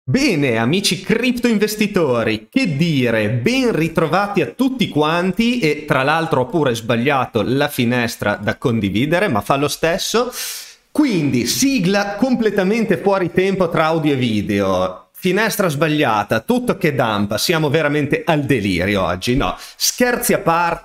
Bene, amici cripto investitori, che dire, ben ritrovati a tutti quanti e tra l'altro ho pure sbagliato la finestra da condividere, ma fa lo stesso. Quindi, sigla completamente fuori tempo tra audio e video, finestra sbagliata, tutto che dampa, siamo veramente al delirio oggi, no? Scherzi a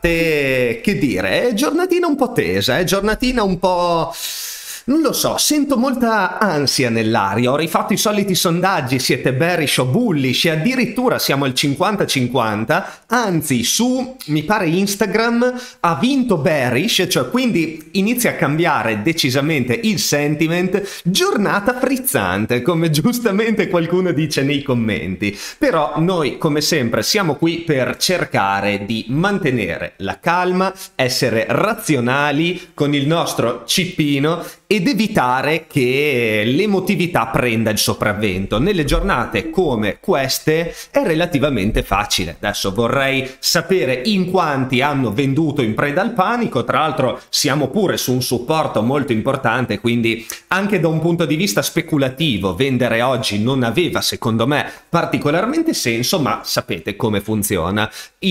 parte, che dire, è giornatina un po' tesa, è giornatina un po'... Non lo so, sento molta ansia nell'aria, ho rifatto i soliti sondaggi, siete bearish o bullish e addirittura siamo al 50-50, anzi su, mi pare Instagram, ha vinto bearish, cioè quindi inizia a cambiare decisamente il sentiment, giornata frizzante, come giustamente qualcuno dice nei commenti. Però noi, come sempre, siamo qui per cercare di mantenere la calma, essere razionali con il nostro cippino ed evitare che l'emotività prenda il sopravvento. Nelle giornate come queste è relativamente facile. Adesso vorrei sapere in quanti hanno venduto in preda al panico, tra l'altro siamo pure su un supporto molto importante, quindi anche da un punto di vista speculativo vendere oggi non aveva secondo me particolarmente senso, ma sapete come funziona.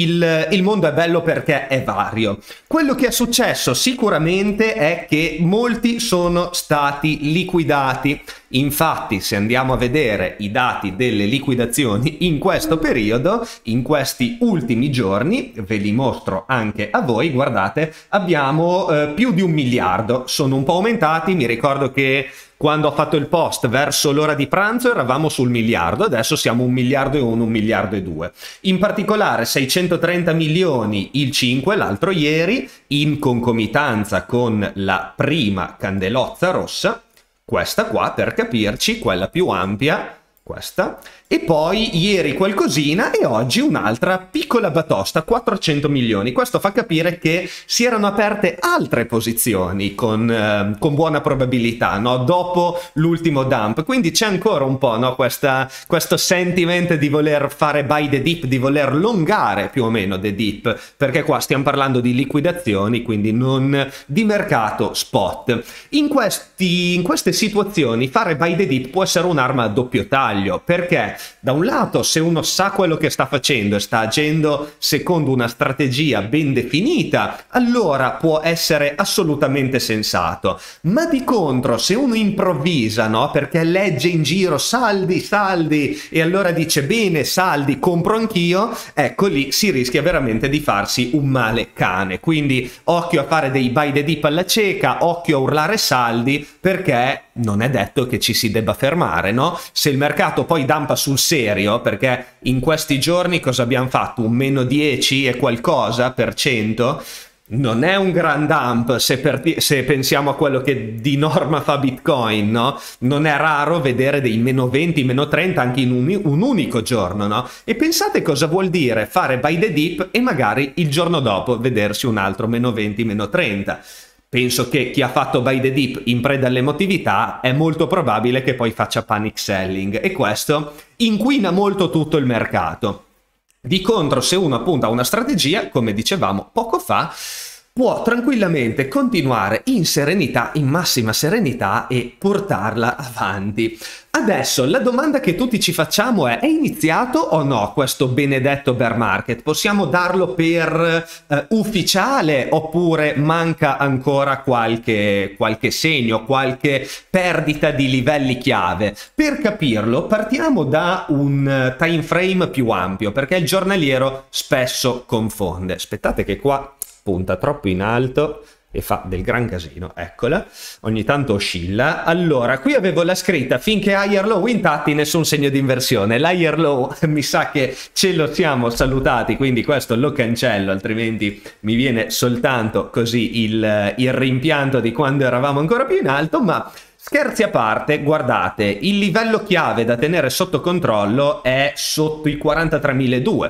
Il mondo è bello perché è vario. Quello che è successo sicuramente è che molti sono stati liquidati. Infatti, se andiamo a vedere i dati delle liquidazioni in questo periodo, in questi ultimi giorni, ve li mostro anche a voi, guardate, abbiamo più di 1 miliardo, sono un po' aumentati, mi ricordo che quando ho fatto il post verso l'ora di pranzo eravamo sul miliardo, adesso siamo 1 miliardo e 1, 1 miliardo e 2. In particolare 630 milioni il 5, l'altro ieri, in concomitanza con la prima candelozza rossa, questa qua per capirci, quella più ampia, questa, e poi ieri qualcosina e oggi un'altra piccola batosta, 400 milioni. Questo fa capire che si erano aperte altre posizioni con buona probabilità, no? Dopo l'ultimo dump, quindi c'è ancora un po', no? Questo sentiment di voler fare buy the dip, di voler longare più o meno the dip, perché qua stiamo parlando di liquidazioni, quindi non di mercato spot. In queste situazioni fare buy the dip può essere un'arma a doppio taglio, perché da un lato, se uno sa quello che sta facendo e sta agendo secondo una strategia ben definita, allora può essere assolutamente sensato. Ma di contro, se uno improvvisa, no? Perché legge in giro saldi, saldi, e allora dice bene, saldi, compro anch'io, ecco lì si rischia veramente di farsi un male cane. Quindi occhio a fare dei buy the dip alla cieca, occhio a urlare saldi, perché non è detto che ci si debba fermare, no? Se il mercato poi dampa sul serio, perché in questi giorni cosa abbiamo fatto? Un meno 10 e qualcosa per cento? Non è un gran dump se pensiamo a quello che di norma fa Bitcoin, no? Non è raro vedere dei meno 20, meno 30 anche in un unico giorno, no? E pensate cosa vuol dire fare buy the dip e magari il giorno dopo vedersi un altro meno 20, meno 30. Penso che chi ha fatto buy the dip in preda all'emotività è molto probabile che poi faccia panic selling e questo inquina molto tutto il mercato. Di contro, se uno appunto ha una strategia, come dicevamo poco fa, può tranquillamente continuare in serenità, in massima serenità e portarla avanti. Adesso la domanda che tutti ci facciamo è iniziato o no questo benedetto bear market? Possiamo darlo per ufficiale oppure manca ancora qualche segno, qualche perdita di livelli chiave? Per capirlo partiamo da un time frame più ampio, perché il giornaliero spesso confonde. Aspettate che qua punta troppo in alto e fa del gran casino, eccola, ogni tanto oscilla. Allora, qui avevo la scritta finché higher low intatti nessun segno di inversione. L'higher low mi sa che ce lo siamo salutati, quindi questo lo cancello, altrimenti mi viene soltanto così il rimpianto di quando eravamo ancora più in alto, ma... Scherzi a parte, guardate, il livello chiave da tenere sotto controllo è sotto i 43.200.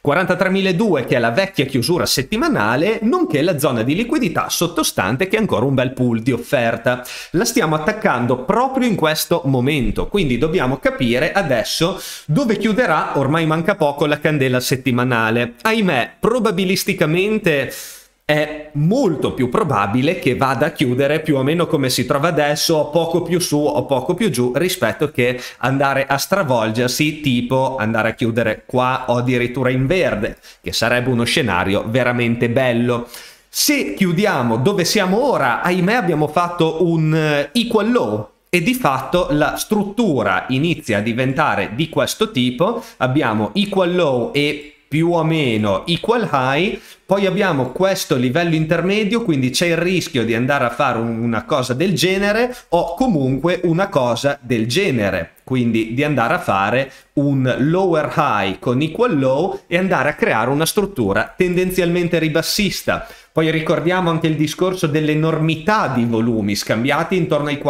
43.200 che è la vecchia chiusura settimanale, nonché la zona di liquidità sottostante che è ancora un bel pool di offerta. La stiamo attaccando proprio in questo momento, quindi dobbiamo capire adesso dove chiuderà, ormai manca poco, la candela settimanale. Ahimè, probabilisticamente... è molto più probabile che vada a chiudere più o meno come si trova adesso, o poco più su o poco più giù, rispetto che andare a stravolgersi, tipo andare a chiudere qua o addirittura in verde, che sarebbe uno scenario veramente bello. Se chiudiamo dove siamo ora, ahimè abbiamo fatto un equal low, e di fatto la struttura inizia a diventare di questo tipo. Abbiamo equal low e più o meno equal high, poi abbiamo questo livello intermedio, quindi c'è il rischio di andare a fare una cosa del genere o comunque una cosa del genere, quindi di andare a fare un lower high con equal low e andare a creare una struttura tendenzialmente ribassista. Poi ricordiamo anche il discorso dell'enormità di volumi scambiati intorno ai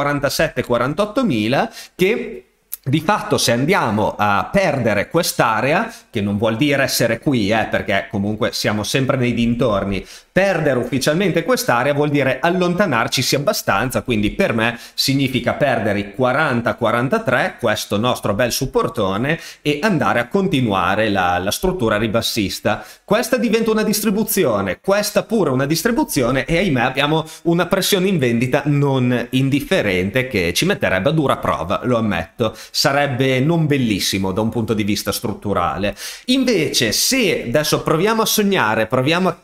47-48 mila, che di fatto se andiamo a perdere quest'area, che non vuol dire essere qui, perché comunque siamo sempre nei dintorni, perdere ufficialmente quest'area vuol dire allontanarci abbastanza, quindi per me significa perdere i 40-43, questo nostro bel supportone, e andare a continuare la struttura ribassista. Questa diventa una distribuzione, questa pure una distribuzione, e ahimè abbiamo una pressione in vendita non indifferente che ci metterebbe a dura prova, lo ammetto. Sarebbe non bellissimo da un punto di vista strutturale. Invece se adesso proviamo a sognare, proviamo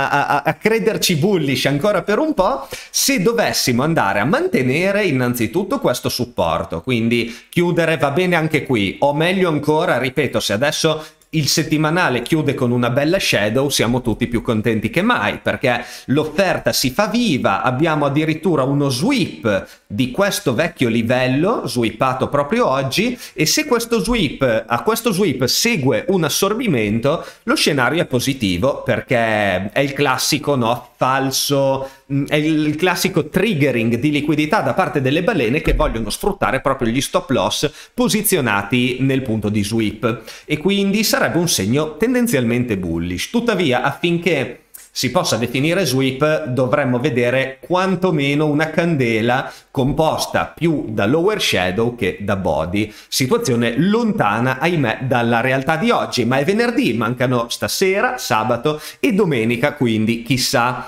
a crederci bullish ancora per un po', se dovessimo andare a mantenere innanzitutto questo supporto, quindi chiudere va bene anche qui, o meglio ancora, ripeto, se adesso il settimanale chiude con una bella shadow, siamo tutti più contenti che mai, perché l'offerta si fa viva, abbiamo addirittura uno sweep di questo vecchio livello, sweepato proprio oggi, e se questo sweep, a questo sweep segue un assorbimento, lo scenario è positivo, perché è il classico, no, falso, è il classico triggering di liquidità da parte delle balene che vogliono sfruttare proprio gli stop loss posizionati nel punto di sweep, e quindi sarebbe un segno tendenzialmente bullish. Tuttavia, affinché si possa definire sweep, dovremmo vedere quantomeno una candela composta più da lower shadow che da body, situazione lontana, ahimè, dalla realtà di oggi, ma è venerdì, mancano stasera, sabato e domenica, quindi chissà.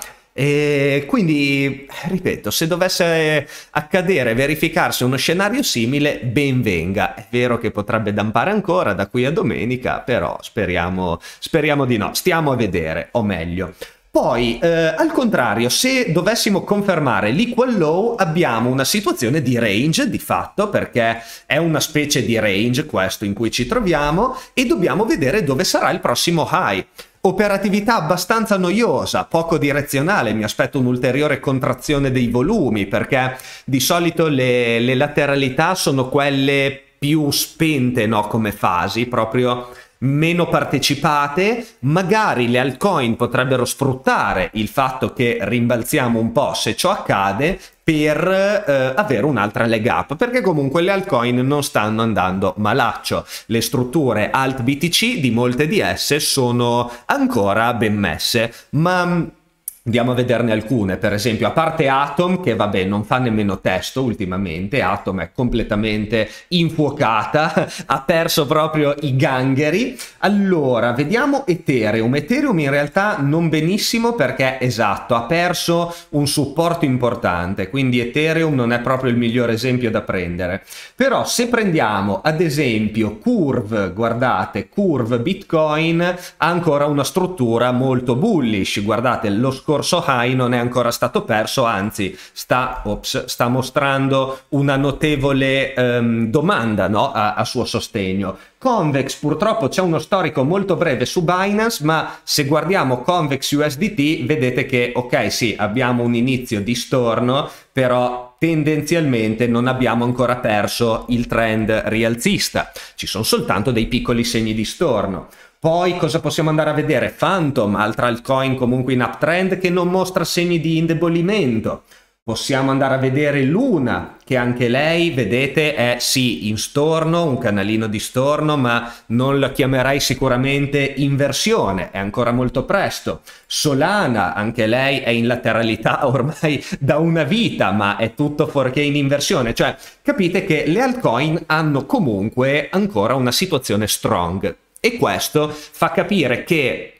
E quindi, ripeto, se dovesse accadere, verificarsi uno scenario simile, ben venga. È vero che potrebbe dampare ancora da qui a domenica, però speriamo di no. Stiamo a vedere, o meglio. Poi, al contrario, se dovessimo confermare l'equal low, abbiamo una situazione di range, di fatto, perché è una specie di range questo in cui ci troviamo, e dobbiamo vedere dove sarà il prossimo high. Operatività abbastanza noiosa, poco direzionale, mi aspetto un'ulteriore contrazione dei volumi, perché di solito le lateralità sono quelle più spente, no, come fasi, proprio meno partecipate. Magari le altcoin potrebbero sfruttare il fatto che rimbalziamo un po' se ciò accade per avere un'altra leg up, perché comunque le altcoin non stanno andando malaccio. Le strutture alt BTC di molte di esse sono ancora ben messe, ma andiamo a vederne alcune. Per esempio, a parte Atom, che vabbè non fa nemmeno testo ultimamente, Atom è completamente infuocata, ha perso proprio i gangheri. Allora, vediamo Ethereum. Ethereum in realtà non benissimo, perché esatto, ha perso un supporto importante, quindi Ethereum non è proprio il migliore esempio da prendere. Però se prendiamo ad esempio Curve, guardate, Curve Bitcoin ha ancora una struttura molto bullish, guardate, lo scorso high non è ancora stato perso, anzi sta mostrando una notevole domanda, no, a suo sostegno. Convex purtroppo c'è uno storico molto breve su Binance, ma se guardiamo Convex USDT vedete che ok, sì, abbiamo un inizio di storno, però tendenzialmente non abbiamo ancora perso il trend rialzista, ci sono soltanto dei piccoli segni di storno. Poi cosa possiamo andare a vedere? Phantom, altra altcoin comunque in uptrend che non mostra segni di indebolimento. Possiamo andare a vedere Luna, che anche lei, vedete, è sì in storno, un canalino di storno, ma non la chiamerei sicuramente inversione, è ancora molto presto. Solana, anche lei è in lateralità ormai da una vita, ma è tutto fuorché in inversione. Cioè, capite che le altcoin hanno comunque ancora una situazione strong. E questo fa capire che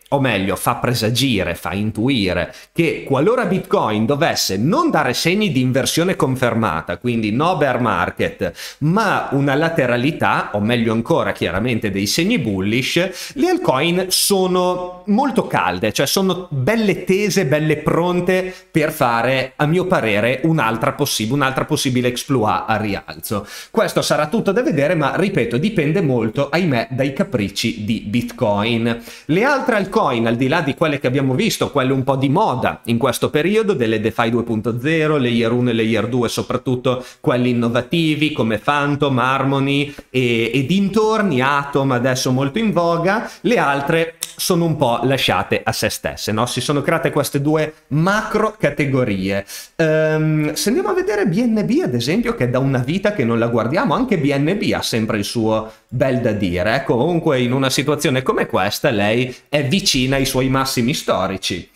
o meglio fa presagire, fa intuire che qualora Bitcoin dovesse non dare segni di inversione confermata, quindi no bear market, ma una lateralità, o meglio ancora chiaramente dei segni bullish, le altcoin sono molto calde, cioè sono belle tese, belle pronte per fare, a mio parere, un'altra possibile exploit a rialzo. Questo sarà tutto da vedere, ma ripeto, dipende molto, ahimè, dai capricci di Bitcoin. Le altre altcoin, al di là di quelle che abbiamo visto, quelle un po' di moda in questo periodo, delle DeFi 2.0, Layer 1 e Layer 2, soprattutto quelli innovativi come Phantom, Harmony e dintorni, Atom adesso molto in voga, le altre sono un po' lasciate a se stesse, no? Si sono create queste due macro categorie. Se andiamo a vedere BNB, ad esempio, che è da una vita che non la guardiamo, anche BNB ha sempre il suo bel da dire. Comunque in una situazione come questa lei è vicina ai suoi massimi storici.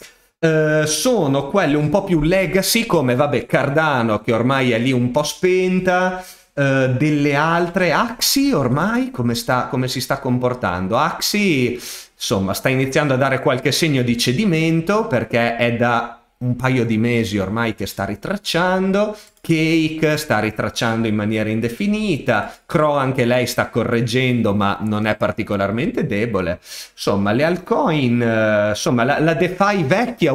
Sono quelle un po' più legacy, come vabbè Cardano, che ormai è lì un po' spenta. Delle altre, Axie ormai come si sta comportando? Axie insomma sta iniziando a dare qualche segno di cedimento, perché è da un paio di mesi ormai che sta ritracciando. Cake sta ritracciando in maniera indefinita, Crow anche lei sta correggendo ma non è particolarmente debole. Insomma le altcoin, insomma la DeFi vecchia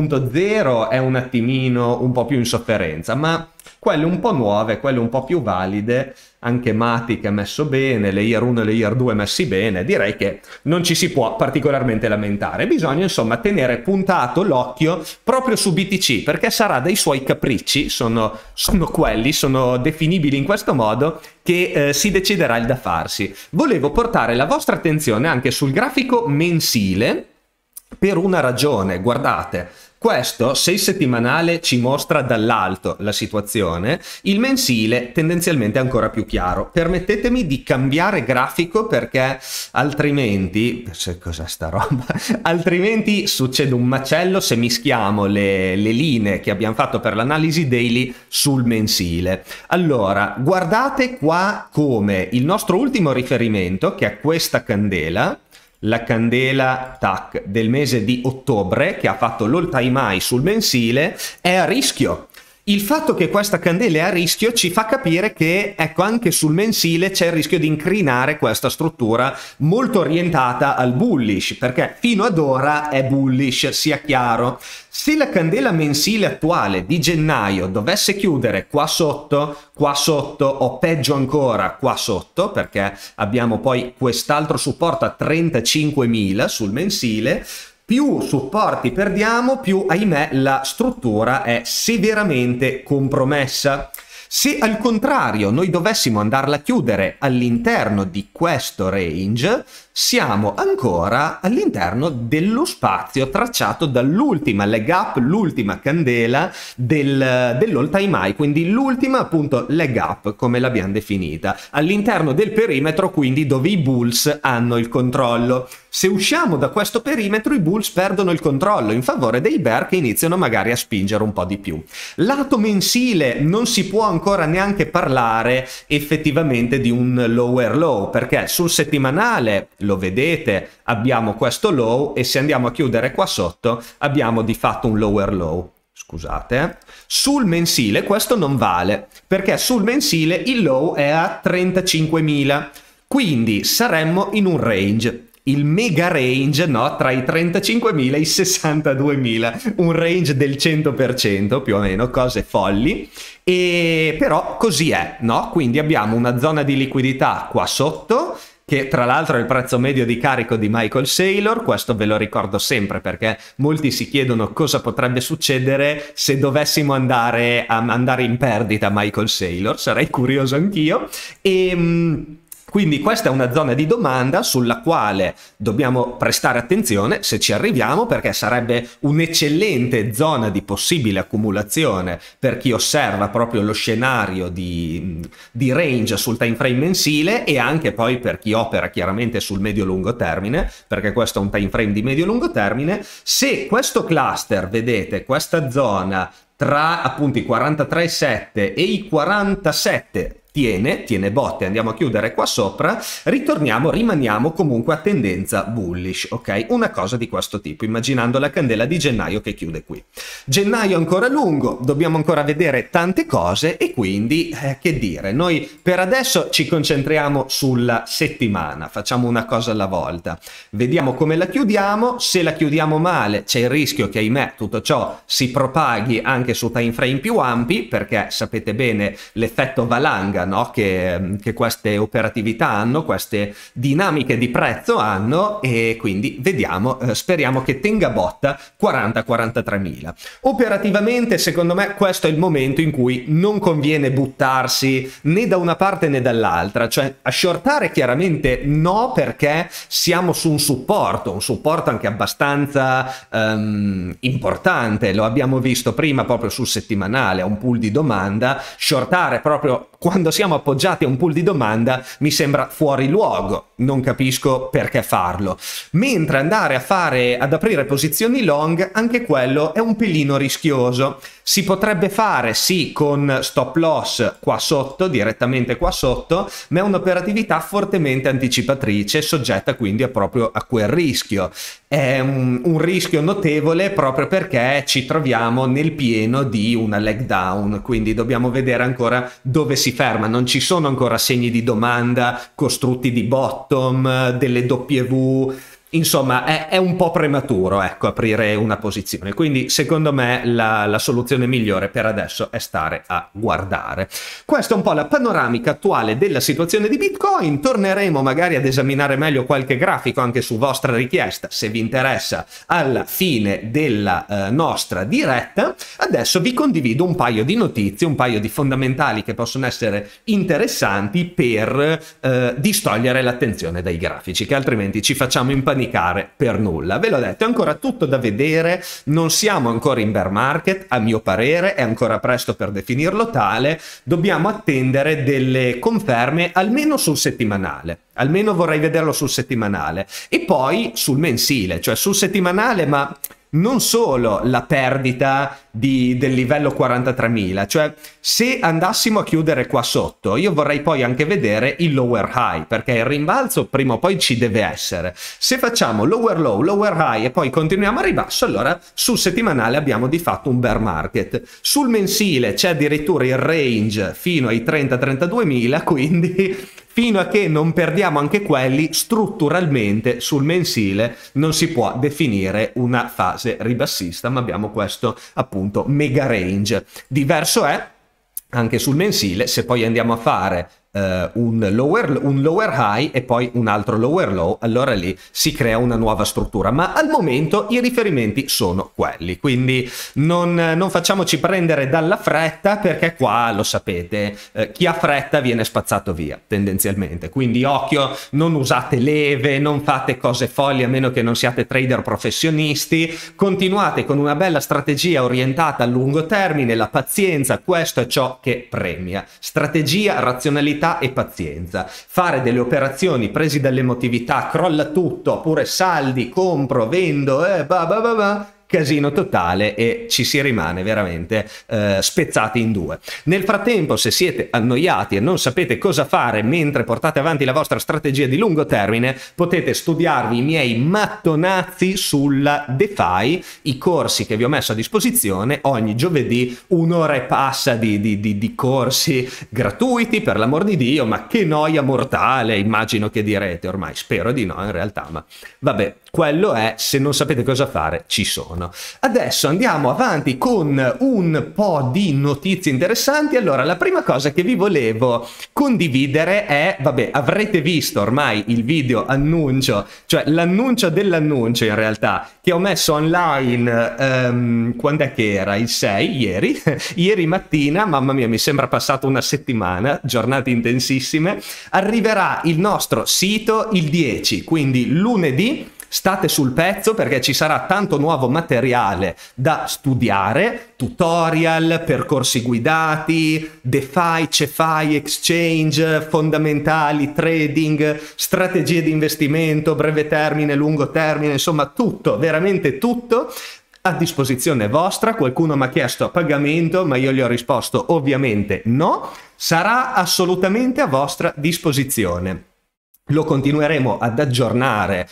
1.0 è un attimino un po' più in sofferenza, ma quelle un po' nuove, quelle un po' più valide, anche Matic è messo bene, Layer 1 e Layer 2 messi bene, direi che non ci si può particolarmente lamentare. Bisogna insomma tenere puntato l'occhio proprio su BTC, perché sarà dei suoi capricci, sono definibili in questo modo, che si deciderà il da farsi. Volevo portare la vostra attenzione anche sul grafico mensile per una ragione. Guardate, questo, se il settimanale ci mostra dall'alto la situazione, il mensile tendenzialmente è ancora più chiaro. Permettetemi di cambiare grafico, perché altrimenti, cos'è sta roba? Altrimenti succede un macello se mischiamo le linee che abbiamo fatto per l'analisi daily sul mensile. Allora, guardate qua come il nostro ultimo riferimento, che è questa candela, la candela TAC del mese di ottobre, che ha fatto l'all time high sul mensile, è a rischio. Il fatto che questa candela è a rischio ci fa capire che, ecco, anche sul mensile c'è il rischio di incrinare questa struttura molto orientata al bullish, perché fino ad ora è bullish, sia chiaro. Se la candela mensile attuale di gennaio dovesse chiudere qua sotto o peggio ancora qua sotto, perché abbiamo poi quest'altro supporto a 35.000 sul mensile, più supporti perdiamo, più ahimè la struttura è severamente compromessa. Se al contrario noi dovessimo andarla a chiudere all'interno di questo range, siamo ancora all'interno dello spazio tracciato dall'ultima leg up, l'ultima candela dell'all time high, quindi l'ultima appunto leg up come l'abbiamo definita, all'interno del perimetro quindi dove i bulls hanno il controllo. Se usciamo da questo perimetro i bulls perdono il controllo in favore dei bear, che iniziano magari a spingere un po' di più. Lato mensile non si può ancora neanche parlare effettivamente di un lower low, perché sul settimanale, lo vedete, abbiamo questo low e se andiamo a chiudere qua sotto abbiamo di fatto un lower low. Scusate, sul mensile questo non vale, perché sul mensile il low è a 35.000, quindi saremmo in un range. Il mega range, no, tra i 35.000 e i 62.000, un range del 100% più o meno, cose folli, e però così è, no? Quindi abbiamo una zona di liquidità qua sotto, che tra l'altro è il prezzo medio di carico di Michael Saylor. Questo ve lo ricordo sempre perché molti si chiedono cosa potrebbe succedere se dovessimo andare in perdita Michael Saylor, sarei curioso anch'io. Quindi questa è una zona di domanda sulla quale dobbiamo prestare attenzione se ci arriviamo, perché sarebbe un'eccellente zona di possibile accumulazione per chi osserva proprio lo scenario di range sul time frame mensile, e anche poi per chi opera chiaramente sul medio-lungo termine, perché questo è un time frame di medio-lungo termine. Se questo cluster, vedete, questa zona tra appunto i 43,7 e i 47 tiene botte, andiamo a chiudere qua sopra, rimaniamo comunque a tendenza bullish, ok? Una cosa di questo tipo, immaginando la candela di gennaio che chiude qui. Gennaio ancora lungo, dobbiamo ancora vedere tante cose e quindi, che dire, noi per adesso ci concentriamo sulla settimana, facciamo una cosa alla volta, vediamo come la chiudiamo, se la chiudiamo male c'è il rischio che, ahimè, tutto ciò si propaghi anche su time frame più ampi, perché sapete bene l'effetto valanga, no? che queste operatività hanno, queste dinamiche di prezzo hanno, e quindi vediamo, speriamo che tenga botta 40-43 mila. Operativamente secondo me questo è il momento in cui non conviene buttarsi né da una parte né dall'altra, cioè a shortare chiaramente no, perché siamo su un supporto anche abbastanza importante, lo abbiamo visto prima proprio sul settimanale, a un pool di domanda. Shortare proprio quando siamo appoggiati a un pool di domanda mi sembra fuori luogo, non capisco perché farlo, mentre andare ad aprire posizioni long, anche quello è un pelino rischioso. Si potrebbe fare sì con stop loss qua sotto, direttamente qua sotto, ma è un'operatività fortemente anticipatrice, soggetta quindi proprio a quel rischio. È un rischio notevole proprio perché ci troviamo nel pieno di una leg down, quindi dobbiamo vedere ancora dove si ferma, non ci sono ancora segni di domanda, costrutti di bottom, delle W. Insomma, è un po' prematuro, ecco, aprire una posizione, quindi secondo me la soluzione migliore per adesso è stare a guardare. Questa è un po' la panoramica attuale della situazione di Bitcoin. Torneremo magari ad esaminare meglio qualche grafico anche su vostra richiesta, se vi interessa, alla fine della nostra diretta. Adesso vi condivido un paio di notizie, un paio di fondamentali che possono essere interessanti per distogliere l'attenzione dai grafici, che altrimenti ci facciamo impanicare per nulla. Ve l'ho detto, è ancora tutto da vedere, non siamo ancora in bear market, a mio parere è ancora presto per definirlo tale, dobbiamo attendere delle conferme almeno sul settimanale, almeno vorrei vederlo sul settimanale, e poi sul mensile, cioè sul settimanale, ma non solo la perdita del livello 43.000, cioè se andassimo a chiudere qua sotto, io vorrei poi anche vedere il lower high, perché il rimbalzo prima o poi ci deve essere. Se facciamo lower low, lower high e poi continuiamo a ribasso, allora sul settimanale abbiamo di fatto un bear market. Sul mensile c'è addirittura il range fino ai 30-32.000, quindi fino a che non perdiamo anche quelli, strutturalmente sul mensile non si può definire una fase ribassista, ma abbiamo questo appunto mega range. Diverso è anche sul mensile se poi andiamo a fare un lower high e poi un altro lower low, allora lì si crea una nuova struttura, ma al momento i riferimenti sono quelli, quindi non facciamoci prendere dalla fretta, perché qua lo sapete, chi ha fretta viene spazzato via tendenzialmente, quindi occhio, non usate leve, non fate cose folli a meno che non siate trader professionisti, continuate con una bella strategia orientata a lungo termine, la pazienza, questo è ciò che premia, strategia, razionalità e pazienza. Fare delle operazioni presi dall'emotività, crolla tutto, oppure saldi, compro, vendo, casino totale e ci si rimane veramente spezzati in due. Nel frattempo, se siete annoiati e non sapete cosa fare mentre portate avanti la vostra strategia di lungo termine, potete studiarvi i miei mattonazzi sulla DeFi, i corsi che vi ho messo a disposizione ogni giovedì, un'ora e passa di corsi gratuiti, per l'amor di Dio, ma che noia mortale, immagino che direte, ormai spero di no in realtà, ma vabbè, quello è, se non sapete cosa fare ci sono. Adesso andiamo avanti con un po' di notizie interessanti. Allora, la prima cosa che vi volevo condividere è, vabbè, avrete visto ormai il video annuncio, cioè l'annuncio dell'annuncio in realtà, che ho messo online, quando è che era? Il 6, ieri, ieri mattina, mamma mia, mi sembra passata una settimana, giornate intensissime. Arriverà il nostro sito il 10, quindi lunedì. State sul pezzo perché ci sarà tanto nuovo materiale da studiare, tutorial, percorsi guidati, DeFi, CeFi, exchange, fondamentali, trading, strategie di investimento, breve termine, lungo termine, insomma tutto, veramente tutto. a disposizione vostra. Qualcuno mi ha chiesto a pagamento, ma io gli ho risposto ovviamente no, sarà assolutamente a vostra disposizione. Lo continueremo ad aggiornare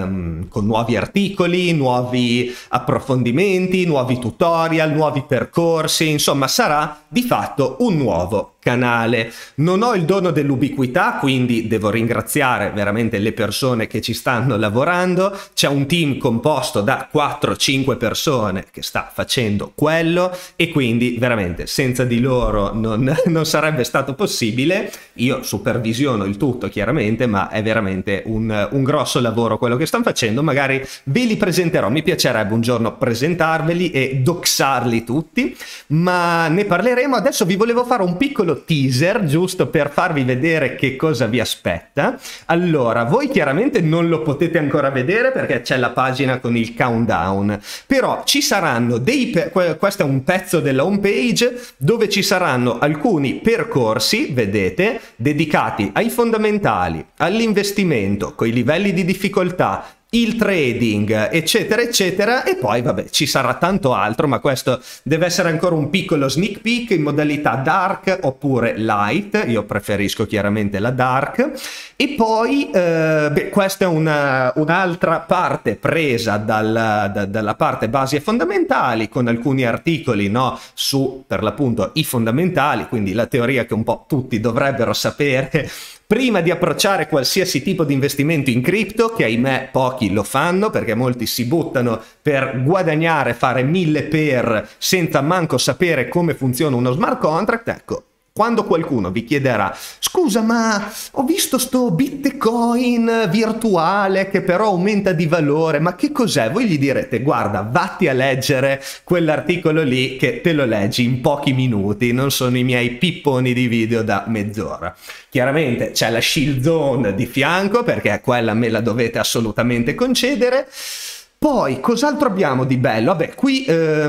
con nuovi articoli, nuovi approfondimenti, nuovi tutorial, nuovi percorsi, insomma sarà di fatto un nuovo canale. Non ho il dono dell'ubiquità, quindi devo ringraziare veramente le persone che ci stanno lavorando. C'è un team composto da 4-5 persone che sta facendo quello e quindi veramente senza di loro non sarebbe stato possibile. Io supervisiono il tutto chiaramente, ma è veramente un grosso lavoro quello che stanno facendo. Magari ve li presenterò, mi piacerebbe un giorno presentarveli e doxarli tutti, ma ne parleremo. Adesso vi volevo fare un piccolo teaser giusto per farvi vedere che cosa vi aspetta. Allora, voi chiaramente non lo potete ancora vedere perché c'è la pagina con il countdown, però ci saranno questo è un pezzo della home page dove ci saranno alcuni percorsi, vedete, dedicati ai fondamentali, all'investimento, coi livelli di difficoltà, il trading, eccetera eccetera, e poi vabbè ci sarà tanto altro, ma questo deve essere ancora un piccolo sneak peek in modalità dark oppure light. Io preferisco chiaramente la dark. E poi questa è un'altra parte presa dalla parte basi e fondamentali, con alcuni articoli, no, su per l'appunto i fondamentali, quindi la teoria che un po' tutti dovrebbero sapere prima di approcciare qualsiasi tipo di investimento in cripto, che ahimè pochi lo fanno perché molti si buttano per guadagnare, fare 1000 per senza manco sapere come funziona uno smart contract. Ecco, quando qualcuno vi chiederà scusa ma ho visto sto Bitcoin virtuale che però aumenta di valore, ma che cos'è? Voi gli direte guarda, vatti a leggere quell'articolo lì che te lo leggi in pochi minuti, non sono i miei pipponi di video da mezz'ora. Chiaramente c'è la shield zone di fianco perché quella me la dovete assolutamente concedere. Poi, cos'altro abbiamo di bello? Vabbè, qui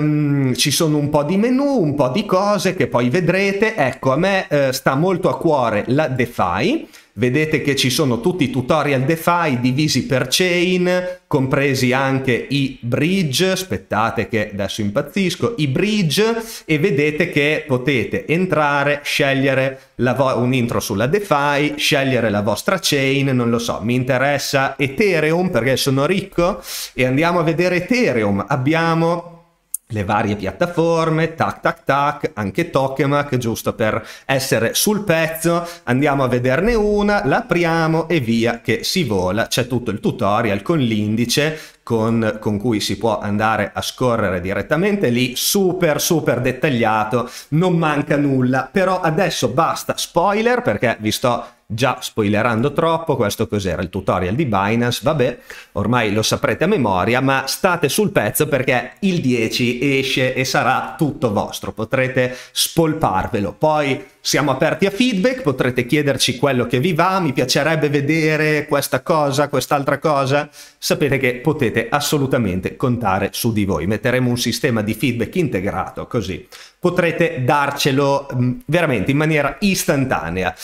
ci sono un po' di menu, un po' di cose che poi vedrete. Ecco, a me sta molto a cuore la DeFi. Vedete che ci sono tutti i tutorial DeFi divisi per chain, compresi anche i bridge. Aspettate che adesso impazzisco. I bridge, e vedete che potete entrare, scegliere un intro sulla DeFi, scegliere la vostra chain. Non lo so, mi interessa Ethereum perché sono ricco e andiamo a vedere Ethereum. Abbiamo le varie piattaforme, tac tac tac, anche Tokemak, giusto per essere sul pezzo. Andiamo a vederne una, la apriamo e via che si vola. C'è tutto il tutorial con l'indice con cui si può andare a scorrere direttamente lì, super super dettagliato, non manca nulla. Però adesso basta spoiler perché vi sto già spoilerando troppo. Questo cos'era? Il tutorial di Binance, vabbè, ormai lo saprete a memoria, ma state sul pezzo perché il 10 esce e sarà tutto vostro, potrete spolparvelo. Poi siamo aperti a feedback, potrete chiederci quello che vi va, mi piacerebbe vedere questa cosa, quest'altra cosa, sapete che potete assolutamente contare su di voi. Metteremo un sistema di feedback integrato, così potrete darcelo veramente in maniera istantanea.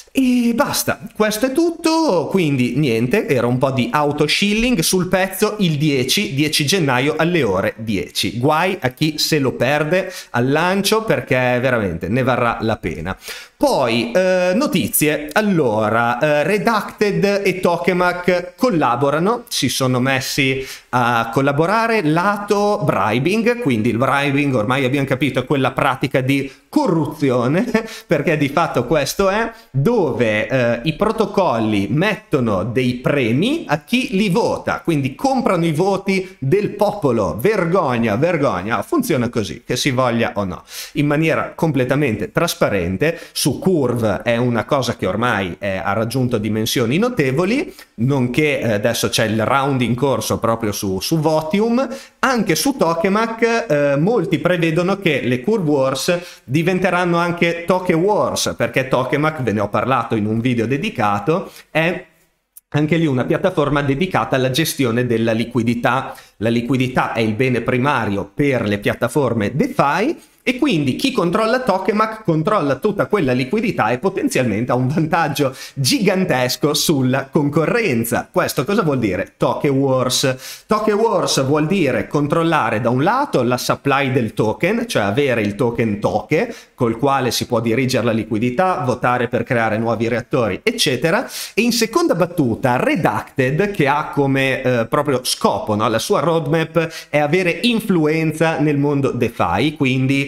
E basta, questo è tutto. Quindi niente, era un po' di auto shilling sul pezzo il 10 gennaio alle ore 10. Guai a chi se lo perde al lancio perché veramente ne varrà la pena. Poi notizie. Allora, Redacted e Tokemak collaborano, si sono messi a collaborare lato bribing. Quindi il bribing ormai abbiamo capito è quella pratica di corruzione, perché di fatto questo è, dove i protocolli mettono dei premi a chi li vota, quindi comprano i voti del popolo. Vergogna, vergogna. Funziona così, che si voglia o no, in maniera completamente trasparente. Su Curve è una cosa che ormai ha raggiunto dimensioni notevoli, nonché adesso c'è il round in corso proprio su Votium. Anche su Tokemak molti prevedono che le Curve Wars diventeranno anche Toke Wars, perché Tokemak, ve ne ho parlato in un video dedicato, è anche lì una piattaforma dedicata alla gestione della liquidità. La liquidità è il bene primario per le piattaforme DeFi E quindi chi controlla Tokamak controlla tutta quella liquidità e potenzialmente ha un vantaggio gigantesco sulla concorrenza. Questo cosa vuol dire? Token Wars. Token Wars vuol dire controllare da un lato la supply del token, cioè avere il token Toke, col quale si può dirigere la liquidità, votare per creare nuovi reattori, eccetera. E in seconda battuta Redacted, che ha come proprio scopo, no? La sua roadmap è avere influenza nel mondo DeFi, quindi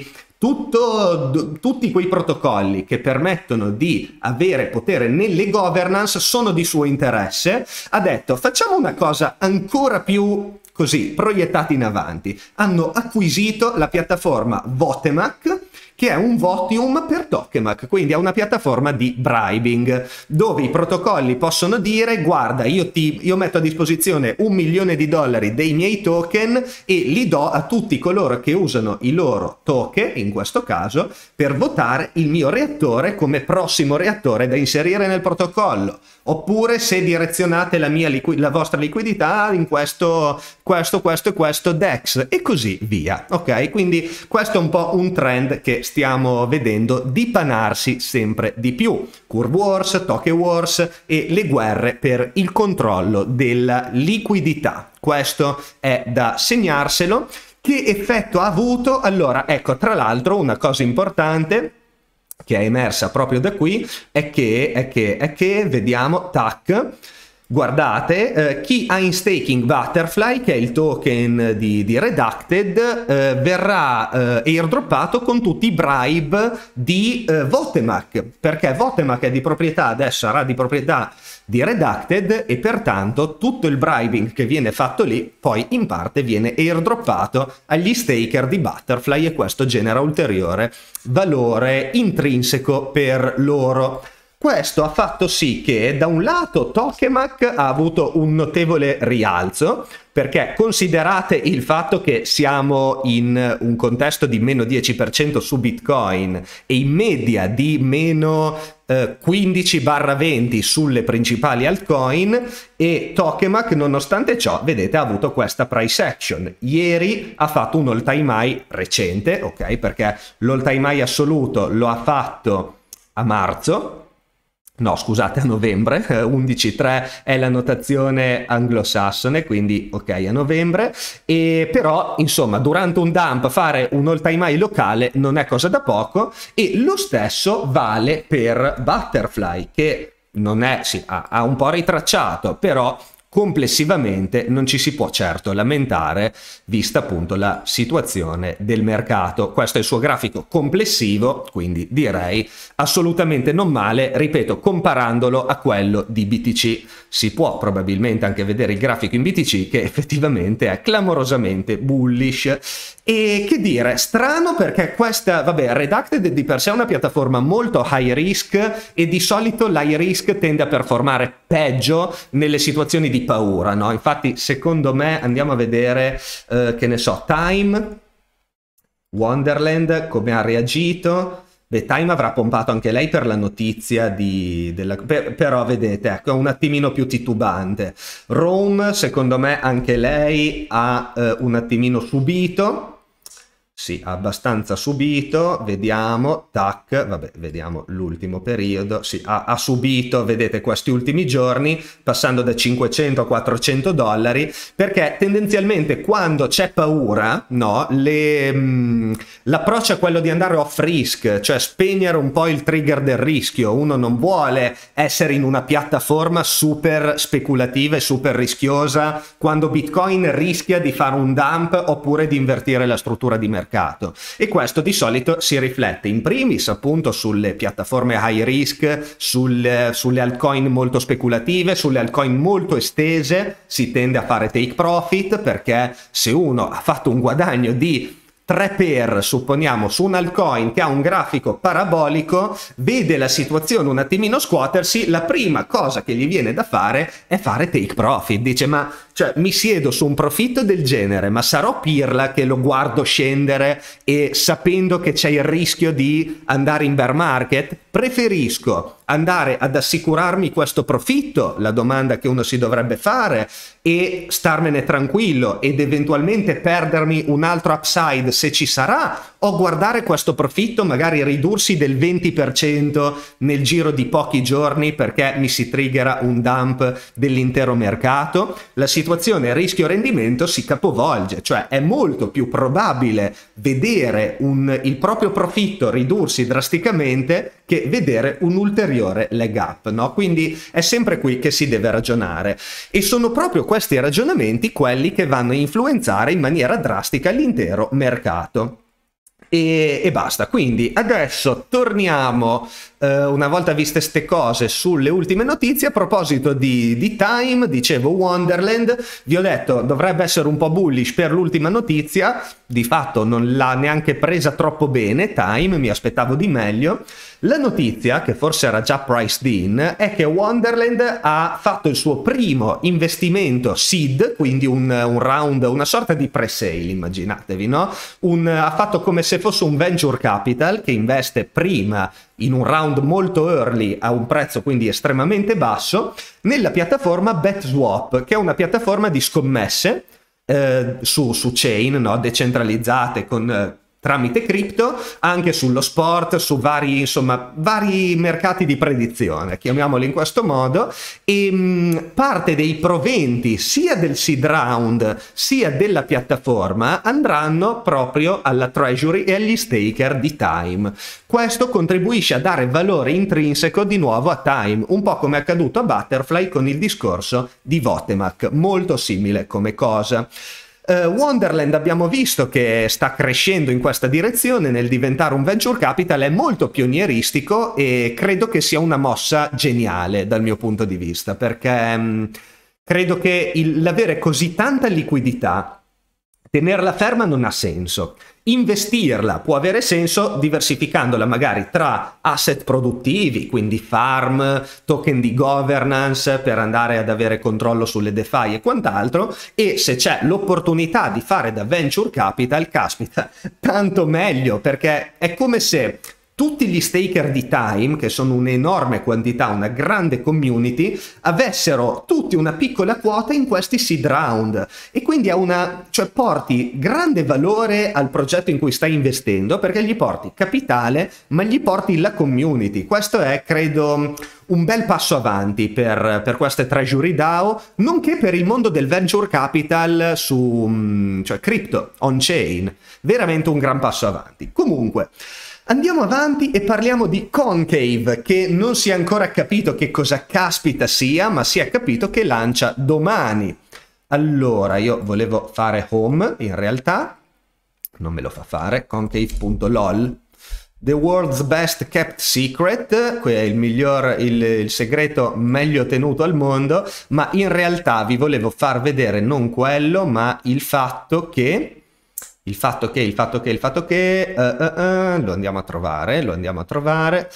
tutti quei protocolli che permettono di avere potere nelle governance sono di suo interesse. Ha detto: facciamo una cosa ancora più così proiettata in avanti. Hanno acquisito la piattaforma Votemak, che è un Votium per Tokamak, quindi è una piattaforma di bribing, dove i protocolli possono dire: guarda, io metto a disposizione $1 milione dei miei token e li do a tutti coloro che usano i loro token, in questo caso, per votare il mio reattore come prossimo reattore da inserire nel protocollo. Oppure se direzionate la vostra liquidità in questo e questo DEX, e così via. Ok? Quindi questo è un po' un trend che stiamo vedendo dipanarsi sempre di più. Curve Wars, Token Wars e le guerre per il controllo della liquidità. Questo è da segnarselo. Che effetto ha avuto? Allora, ecco, tra l'altro una cosa importante che è emersa proprio da qui è che vediamo, tac, guardate, chi ha in staking Butterfly, che è il token di Redacted, verrà airdroppato con tutti i bribe di Votemak, perché Votemak è di proprietà, adesso sarà di proprietà di Redacted, e pertanto tutto il bribing che viene fatto lì poi in parte viene airdroppato agli staker di Butterfly, e questo genera ulteriore valore intrinseco per loro. Questo ha fatto sì che da un lato Tokamak ha avuto un notevole rialzo, perché considerate il fatto che siamo in un contesto di meno 10% su Bitcoin e in media di meno 15-20 sulle principali altcoin, e Tokamak nonostante ciò, vedete, ha avuto questa price action. Ieri ha fatto un all time high recente, ok, perché l'all time high assoluto lo ha fatto a marzo. No, scusate, a novembre, 11.3 è la notazione anglosassone, quindi ok, a novembre. E però, insomma, durante un dump fare un all time high locale non è cosa da poco, e lo stesso vale per Butterfly, che non è, sì, ha un po' ritracciato, però complessivamente non ci si può certo lamentare, vista appunto la situazione del mercato. Questo è il suo grafico complessivo, quindi direi assolutamente non male, ripeto, comparandolo a quello di BTC. Si può probabilmente anche vedere il grafico in BTC, che effettivamente è clamorosamente bullish. E che dire, strano, perché questa, vabbè, Redacted di per sé è una piattaforma molto high risk, e di solito l'high risk tende a performare peggio nelle situazioni di paura, no? Infatti, secondo me, andiamo a vedere, che ne so, Time, Wonderland, come ha reagito. Beh, Time avrà pompato anche lei per la notizia però vedete, ecco, è un attimino più titubante. Rome, secondo me, anche lei ha un attimino subito. Sì, abbastanza subito, vediamo, tac, vabbè, vediamo l'ultimo periodo, sì, ha subito, vedete, questi ultimi giorni, passando da 500 a 400 dollari, perché tendenzialmente quando c'è paura, no, l'approccio è quello di andare off risk, cioè spegnere un po' il trigger del rischio. Uno non vuole essere in una piattaforma super speculativa e super rischiosa quando Bitcoin rischia di fare un dump oppure di invertire la struttura di mercato. E questo di solito si riflette in primis appunto sulle piattaforme high risk, sulle altcoin molto speculative, sulle altcoin molto estese. Si tende a fare take profit, perché se uno ha fatto un guadagno di 3 per, supponiamo, su un altcoin che ha un grafico parabolico, vede la situazione un attimino scuotersi, la prima cosa che gli viene da fare è fare take profit. Dice: ma cioè, mi siedo su un profitto del genere, ma sarò pirla che lo guardo scendere e sapendo che c'è il rischio di andare in bear market? Preferisco andare ad assicurarmi questo profitto, la domanda che uno si dovrebbe fare, e starmene tranquillo ed eventualmente perdermi un altro upside se ci sarà, o guardare questo profitto magari ridursi del 20% nel giro di pochi giorni perché mi si triggera un dump dell'intero mercato? La situazione rischio-rendimento si capovolge, cioè è molto più probabile vedere il proprio profitto ridursi drasticamente che vedere un ulteriore leg up, no? Quindi è sempre qui che si deve ragionare, e sono proprio questi ragionamenti quelli che vanno a influenzare in maniera drastica l'intero mercato. E basta. Quindi adesso torniamo, una volta viste ste cose, sulle ultime notizie. A proposito di Time, dicevo Wonderland, vi ho detto dovrebbe essere un po' bullish per l'ultima notizia, di fatto non l'ha neanche presa troppo bene Time, mi aspettavo di meglio. La notizia, che forse era già priced in, è che Wonderland ha fatto il suo primo investimento seed, quindi un round, una sorta di pre-sale, immaginatevi, no? Ha fatto come se fosse un venture capital che investe prima in un round molto early a un prezzo quindi estremamente basso nella piattaforma BetSwap, che è una piattaforma di scommesse su chain, no? Decentralizzate tramite cripto, anche sullo sport, su vari mercati di predizione, chiamiamoli in questo modo, e parte dei proventi sia del seed round sia della piattaforma andranno proprio alla treasury e agli staker di Time. Questo contribuisce a dare valore intrinseco di nuovo a Time, un po' come è accaduto a Butterfly con il discorso di Votemac, molto simile come cosa. Wonderland abbiamo visto che sta crescendo in questa direzione nel diventare un venture capital, è molto pionieristico e credo che sia una mossa geniale dal mio punto di vista, perché credo che l'avere così tanta liquidità, tenerla ferma non ha senso. Investirla può avere senso diversificandola magari tra asset produttivi, quindi farm, token di governance per andare ad avere controllo sulle DeFi e quant'altro, e se c'è l'opportunità di fare da venture capital, caspita, tanto meglio, perché è come se tutti gli staker di Time, che sono un'enorme quantità, una grande community, avessero tutti una piccola quota in questi seed round, e quindi cioè porti grande valore al progetto in cui stai investendo, perché gli porti capitale ma gli porti la community. Questo è, credo, un bel passo avanti per queste treasury DAO, nonché per il mondo del venture capital cioè crypto on chain. Veramente un gran passo avanti. Comunque andiamo avanti e parliamo di Concave, che non si è ancora capito che cosa caspita sia, ma si è capito che lancia domani. Allora, io volevo fare home, in realtà non me lo fa fare, concave.lol. The world's best kept secret, è il segreto meglio tenuto al mondo, ma in realtà vi volevo far vedere non quello, ma il fatto che lo andiamo a trovare,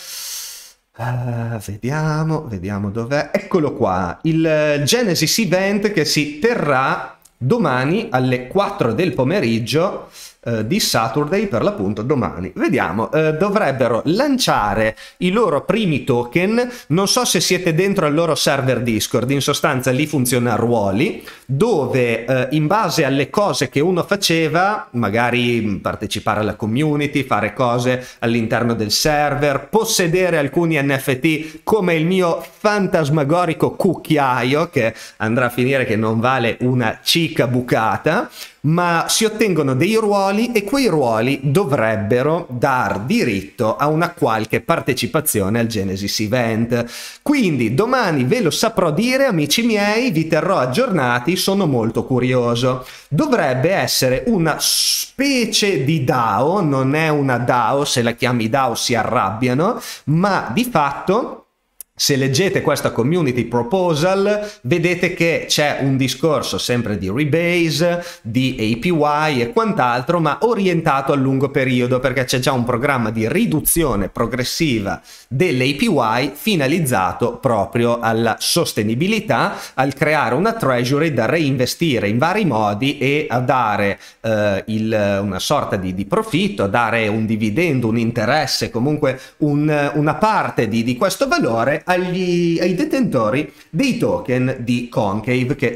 vediamo dov'è, eccolo qua, il Genesis Event che si terrà domani alle 4 del pomeriggio di Saturday, per l'appunto domani. Vediamo, dovrebbero lanciare i loro primi token. Non so se siete dentro al loro server Discord, in sostanza lì funziona a ruoli, dove in base alle cose che uno faceva, magari partecipare alla community, fare cose all'interno del server, possedere alcuni NFT come il mio fantasmagorico cucchiaio, che andrà a finire che non vale una cica bucata, ma si ottengono dei ruoli e quei ruoli dovrebbero dar diritto a una qualche partecipazione al Genesis Event. Quindi domani ve lo saprò dire, amici miei, vi terrò aggiornati, sono molto curioso. Dovrebbe essere una specie di DAO, non è una DAO, se la chiami DAO si arrabbiano, ma di fatto Se leggete questa community proposal, vedete che c'è un discorso sempre di rebase, di APY e quant'altro, ma orientato a lungo periodo, perché c'è già un programma di riduzione progressiva dell'APY finalizzato proprio alla sostenibilità, al creare una treasury da reinvestire in vari modi e a dare una sorta di profitto, a dare un dividendo, un interesse, comunque una parte di questo valore ai detentori dei token di Concave che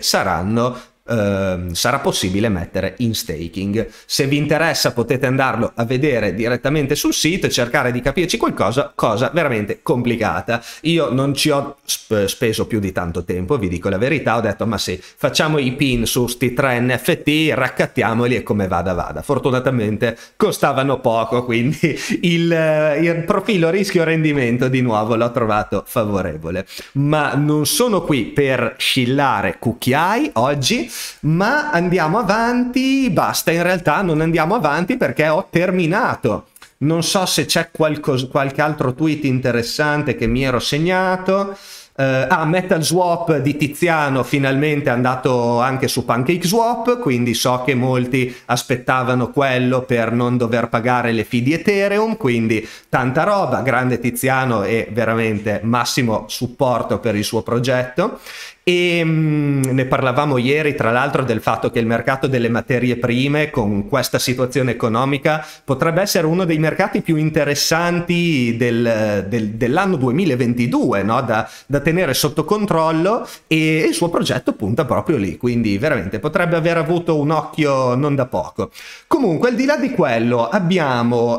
sarà possibile mettere in staking. Se vi interessa potete andarlo a vedere direttamente sul sito e cercare di capirci qualcosa, cosa veramente complicata. Io non ci ho speso più di tanto tempo, vi dico la verità, ho detto ma sì, facciamo i pin su sti 3 NFT, raccattiamoli e come vada vada. Fortunatamente costavano poco, quindi il profilo rischio-rendimento di nuovo l'ho trovato favorevole. Ma non sono qui per scillare cucchiai oggi, ma andiamo avanti. Basta, in realtà non andiamo avanti perché ho terminato. Non so se c'è qualche altro tweet interessante che mi ero segnato. Metal Swap di Tiziano finalmente è andato anche su PancakeSwap, quindi so che molti aspettavano quello per non dover pagare le fee di Ethereum, quindi tanta roba, grande Tiziano e veramente massimo supporto per il suo progetto. E ne parlavamo ieri, tra l'altro, del fatto che il mercato delle materie prime con questa situazione economica potrebbe essere uno dei mercati più interessanti dell'anno 2022, no? Da tenere sotto controllo, e il suo progetto punta proprio lì, quindi veramente potrebbe aver avuto un occhio non da poco. Comunque, al di là di quello, abbiamo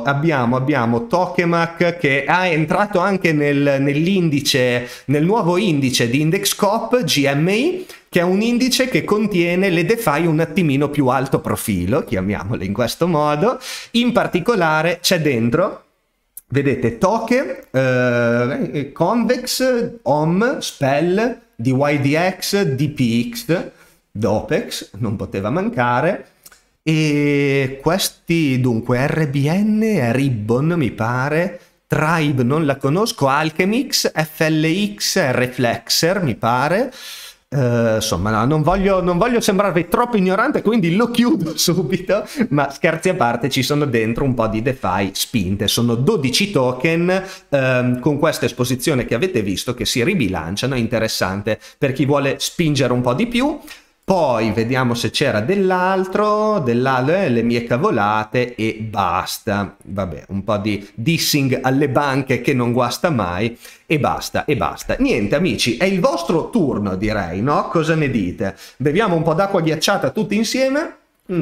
Tokemak che è entrato anche nell'indice, nel nuovo indice di IndexCop GMI, che è un indice che contiene le DeFi un attimino più alto profilo, chiamiamole in questo modo. In particolare c'è dentro, vedete, Token, Convex, OM, Spell, DYDX, DPX, Dopex, non poteva mancare. E questi dunque RBN, Ribbon mi pare, Tribe non la conosco, Alchemix, FLX, Reflexer mi pare. Insomma, no, non voglio sembrarvi troppo ignorante, quindi lo chiudo subito, ma scherzi a parte, ci sono dentro un po' di DeFi spinte. Sono 12 token con questa esposizione che avete visto che si ribilanciano, è interessante per chi vuole spingere un po' di più. Poi vediamo se c'era dell'altro, le mie cavolate e basta. Vabbè, un po' di dissing alle banche che non guasta mai e basta, e basta. Niente amici, è il vostro turno direi, no? Cosa ne dite? Beviamo un po' d'acqua ghiacciata tutti insieme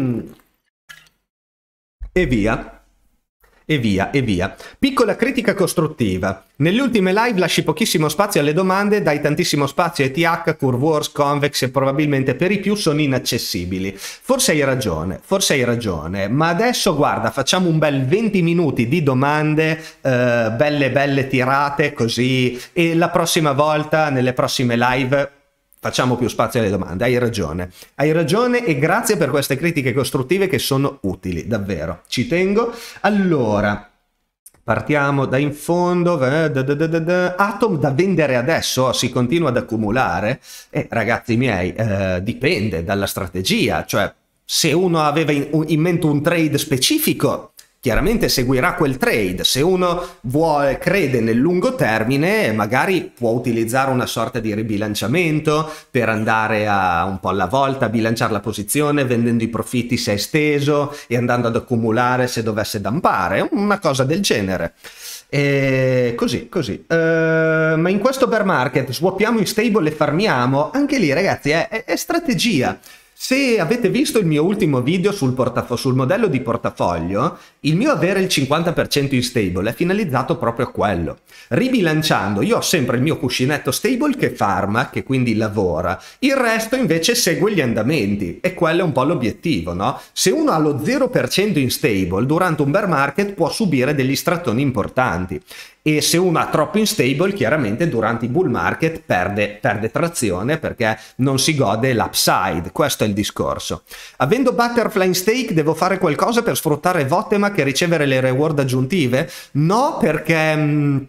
e via. E via, e via. Piccola critica costruttiva. Nelle ultime live lasci pochissimo spazio alle domande, dai tantissimo spazio a ETH, CurveWars, Convex e probabilmente per i più sono inaccessibili. Forse hai ragione, ma adesso guarda, facciamo un bel 20 minuti di domande, belle tirate così, e la prossima volta, nelle prossime live, facciamo più spazio alle domande. Hai ragione e grazie per queste critiche costruttive che sono utili, davvero, ci tengo. Allora, partiamo da in fondo. Atom da vendere adesso, si continua ad accumulare? Ragazzi miei, dipende dalla strategia, cioè se uno aveva in mente un trade specifico, chiaramente seguirà quel trade. Se uno crede nel lungo termine, magari può utilizzare una sorta di ribilanciamento per andare a un po' alla volta, a bilanciare la posizione, vendendo i profitti se è esteso e andando ad accumulare se dovesse dampare, una cosa del genere. Così. Ma in questo bear market swappiamo in stable e farmiamo? Anche lì ragazzi è strategia. Se avete visto il mio ultimo video sul modello di portafoglio, il mio avere il 50% in stable è finalizzato proprio a quello. Ribilanciando, io ho sempre il mio cuscinetto stable che farma, che quindi lavora, il resto invece segue gli andamenti, e quello è un po' l'obiettivo, no? Se uno ha lo 0% in stable, durante un bear market può subire degli strattoni importanti. E se uno ha troppo in stable, chiaramente durante i bull market perde trazione perché non si gode l'upside. Questo è il discorso. Avendo Butterfly in stake, devo fare qualcosa per sfruttare Votemak e ricevere le reward aggiuntive? No, perché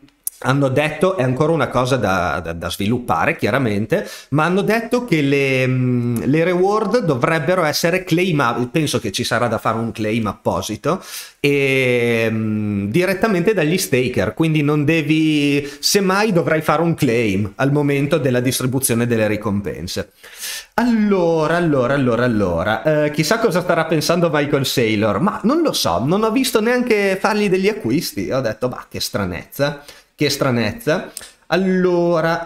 hanno detto, è ancora una cosa da sviluppare chiaramente, ma hanno detto che le reward dovrebbero essere claimabili, penso che ci sarà da fare un claim apposito, e direttamente dagli staker, quindi non devi, semmai dovrai fare un claim al momento della distribuzione delle ricompense. Allora, chissà cosa starà pensando Michael Saylor, ma non lo so, non ho visto neanche fargli degli acquisti, ho detto, bah, che stranezza. Che stranezza. Allora,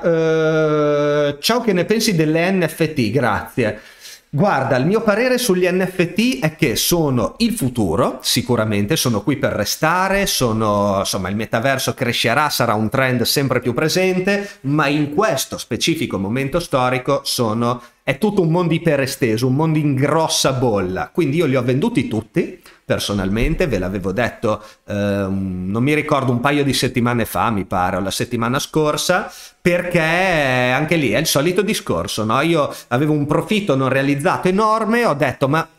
ciao, che ne pensi delle NFT? Grazie. Guarda, il mio parere sugli NFT è che sono il futuro, sicuramente, sono qui per restare, sono, insomma, il metaverso crescerà, sarà un trend sempre più presente, ma in questo specifico momento storico è tutto un mondo iperesteso, un mondo in grossa bolla, quindi io li ho venduti tutti, personalmente, ve l'avevo detto, non mi ricordo, un paio di settimane fa, mi pare, o la settimana scorsa, perché anche lì è il solito discorso, no? Io avevo un profitto non realizzato enorme, ho detto, ma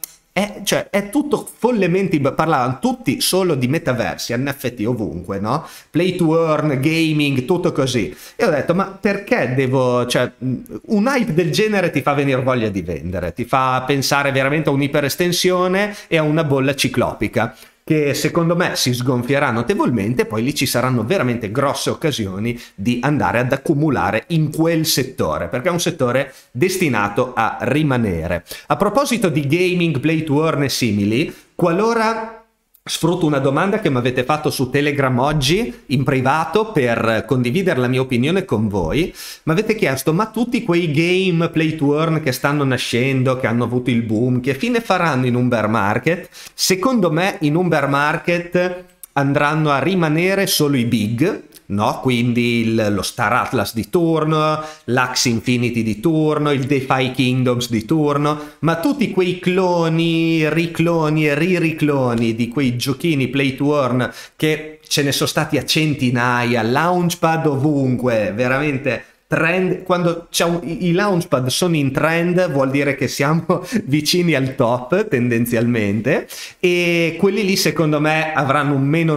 è tutto follemente, parlavano tutti solo di metaversi, NFT ovunque, no? Play to earn, gaming, tutto così. E ho detto, ma perché devo, cioè, un hype del genere ti fa venire voglia di vendere, ti fa pensare veramente a un'iperestensione e a una bolla ciclopica, che secondo me si sgonfierà notevolmente, poi lì ci saranno veramente grosse occasioni di andare ad accumulare in quel settore, perché è un settore destinato a rimanere. A proposito di gaming, play to earn e simili, qualora sfrutto una domanda che mi avete fatto su Telegram oggi in privato per condividere la mia opinione con voi, mi avete chiesto, ma tutti quei game play to earn che stanno nascendo, che hanno avuto il boom, che fine faranno in un bear market? Secondo me in un bear market andranno a rimanere solo i big, no? Quindi lo Star Atlas di turno, l'Axe Infinity di turno, il DeFi Kingdoms di turno, ma tutti quei cloni, ricloni e riricloni di quei giochini play to earn, che ce ne sono stati a centinaia, launchpad ovunque, veramente trend. Quando i launchpad sono in trend vuol dire che siamo vicini al top tendenzialmente, e quelli lì secondo me avranno un meno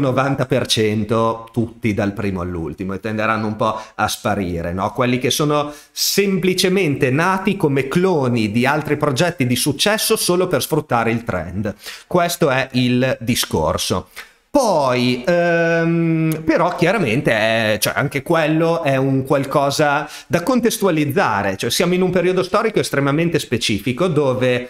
90% tutti dal primo all'ultimo e tenderanno un po' a sparire, no? Quelli che sono semplicemente nati come cloni di altri progetti di successo solo per sfruttare il trend. Questo è il discorso. Poi, però chiaramente cioè anche quello è un qualcosa da contestualizzare, cioè siamo in un periodo storico estremamente specifico dove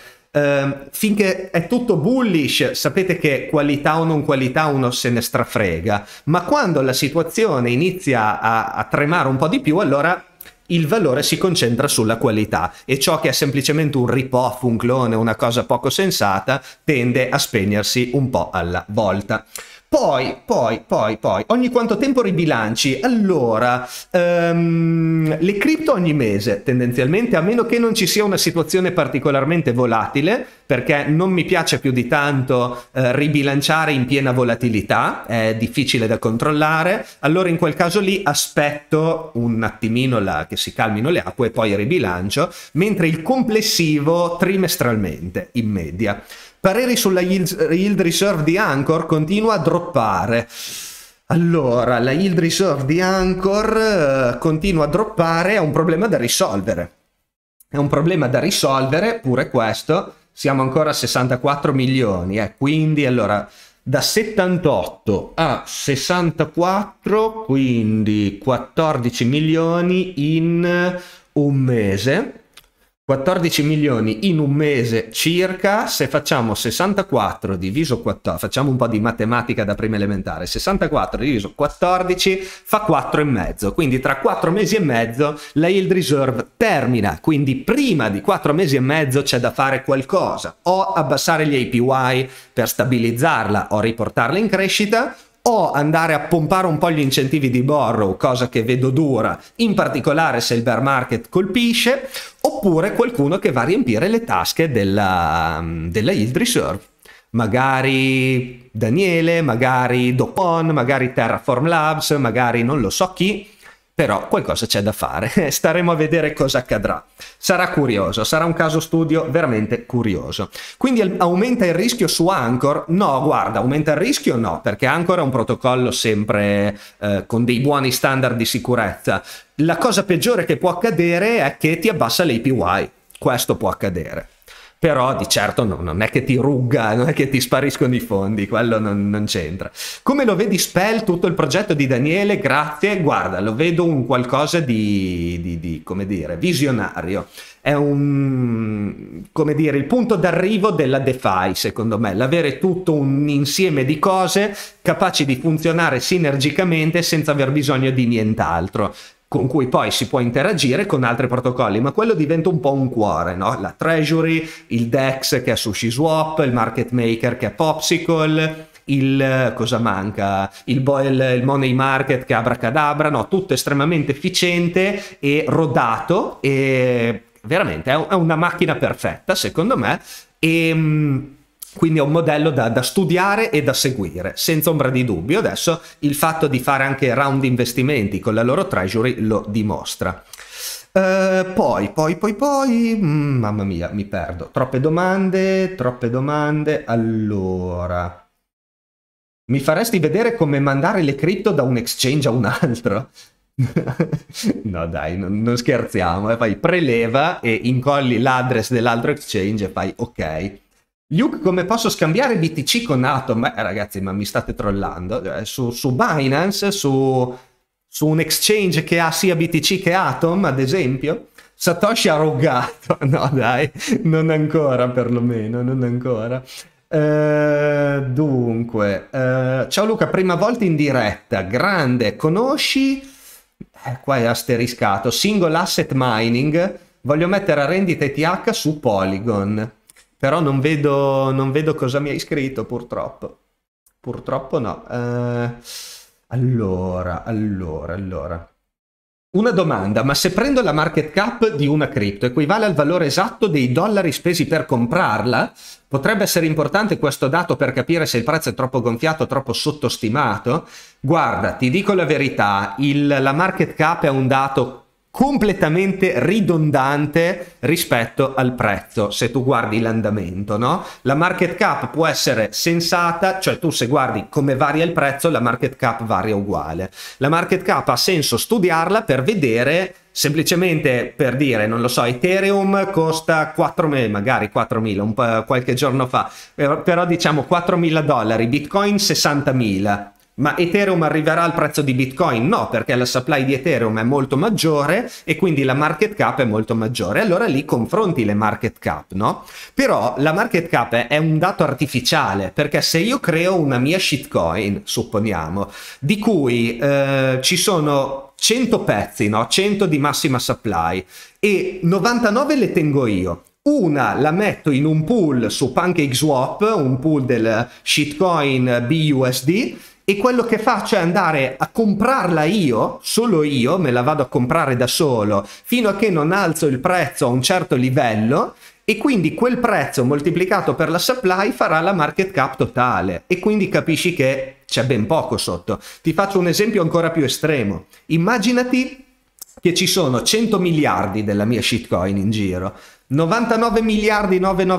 finché è tutto bullish, sapete che qualità o non qualità uno se ne strafrega, ma quando la situazione inizia a tremare un po' di più, allora il valore si concentra sulla qualità, e ciò che è semplicemente un rip-off, un clone, una cosa poco sensata, tende a spegnersi un po' alla volta. Poi, ogni quanto tempo ribilanci? Allora, le cripto ogni mese, tendenzialmente, a meno che non ci sia una situazione particolarmente volatile, perché non mi piace più di tanto ribilanciare in piena volatilità, è difficile da controllare, allora in quel caso lì aspetto un attimino che si calmino le acque e poi ribilancio, mentre il complessivo trimestralmente, in media. Pareri sulla yield reserve di Anchor, continua a droppare. Allora, la yield reserve di Anchor continua a droppare, è un problema da risolvere. È un problema da risolvere, pure questo. Siamo ancora a 64 milioni, quindi allora da 78 a 64, quindi 14 milioni in un mese. 14 milioni in un mese circa. Se facciamo 64 diviso 14, facciamo un po' di matematica da prima elementare, 64 diviso 14 fa 4,5, quindi tra 4 mesi e mezzo la yield reserve termina, quindi prima di 4 mesi e mezzo c'è da fare qualcosa, o abbassare gli APY per stabilizzarla o riportarla in crescita, o andare a pompare un po' gli incentivi di borrow, cosa che vedo dura, in particolare se il bear market colpisce, oppure qualcuno che va a riempire le tasche della yield reserve. Magari Daniele, magari Dopon, magari Terraform Labs, magari non lo so chi, però qualcosa c'è da fare. Staremo a vedere cosa accadrà. Sarà curioso, sarà un caso studio veramente curioso. Quindi aumenta il rischio su Anchor? No, guarda, aumenta il rischio no, perché Anchor è un protocollo sempre con dei buoni standard di sicurezza. La cosa peggiore che può accadere è che ti abbassa l'APY. Questo può accadere. Però di certo non è che ti rugga, non è che ti spariscono i fondi, quello non c'entra. Come lo vedi Spell, tutto il progetto di Daniele? Grazie, guarda, lo vedo un qualcosa di come dire, visionario. È come dire, il punto d'arrivo della DeFi, secondo me, l'avere tutto un insieme di cose capaci di funzionare sinergicamente senza aver bisogno di nient'altro, con cui poi si può interagire con altri protocolli, ma quello diventa un po' un cuore, no? La Treasury, il DEX che è SushiSwap, il Market Maker che è Popsicle, cosa manca? Il Money Market che è Abracadabra, no? Tutto estremamente efficiente e rodato, e veramente è una macchina perfetta, secondo me, e quindi è un modello da studiare e da seguire, senza ombra di dubbio. Adesso il fatto di fare anche round investimenti con la loro treasury lo dimostra. Poi, mamma mia, mi perdo. Troppe domande. Allora, mi faresti vedere come mandare le cripto da un exchange a un altro? No dai, non scherziamo, fai preleva e incolli l'address dell'altro exchange e fai ok. Luke, come posso scambiare BTC con Atom? Ragazzi, ma mi state trollando? Su Binance, su un exchange che ha sia BTC che Atom, ad esempio? Satoshi ha roggato. No dai, non ancora perlomeno, non ancora. Dunque, ciao Luca, prima volta in diretta, grande, conosci? Qua è asteriscato, single asset mining, voglio mettere a rendita ETH su Polygon. Però non vedo cosa mi hai scritto, purtroppo. Purtroppo no. Allora. Una domanda, ma se prendo la market cap di una cripto equivale al valore esatto dei dollari spesi per comprarla? Potrebbe essere importante questo dato per capire se il prezzo è troppo gonfiato o troppo sottostimato? Guarda, ti dico la verità, la market cap è un dato completamente ridondante rispetto al prezzo, se tu guardi l'andamento, no? La market cap può essere sensata, cioè tu se guardi come varia il prezzo, la market cap varia uguale. La market cap ha senso studiarla per vedere, semplicemente per dire, non lo so, Ethereum costa 4.000, magari 4.000, qualche giorno fa, però diciamo $4.000, Bitcoin 60.000. Ma Ethereum arriverà al prezzo di Bitcoin? No, perché la supply di Ethereum è molto maggiore e quindi la market cap è molto maggiore. Allora lì confronti le market cap, no? Però la market cap è un dato artificiale, perché se io creo una mia shitcoin, supponiamo, di cui ci sono 100 pezzi, no? 100 di massima supply e 99 le tengo io. Una la metto in un pool su PancakeSwap, un pool del shitcoin BUSD, e quello che faccio è andare a comprarla io, solo io, me la vado a comprare da solo, fino a che non alzo il prezzo a un certo livello, e quindi quel prezzo moltiplicato per la supply farà la market cap totale, e quindi capisci che c'è ben poco sotto. Ti faccio un esempio ancora più estremo. Immaginati che ci sono 100 miliardi della mia shitcoin in giro, 99 miliardi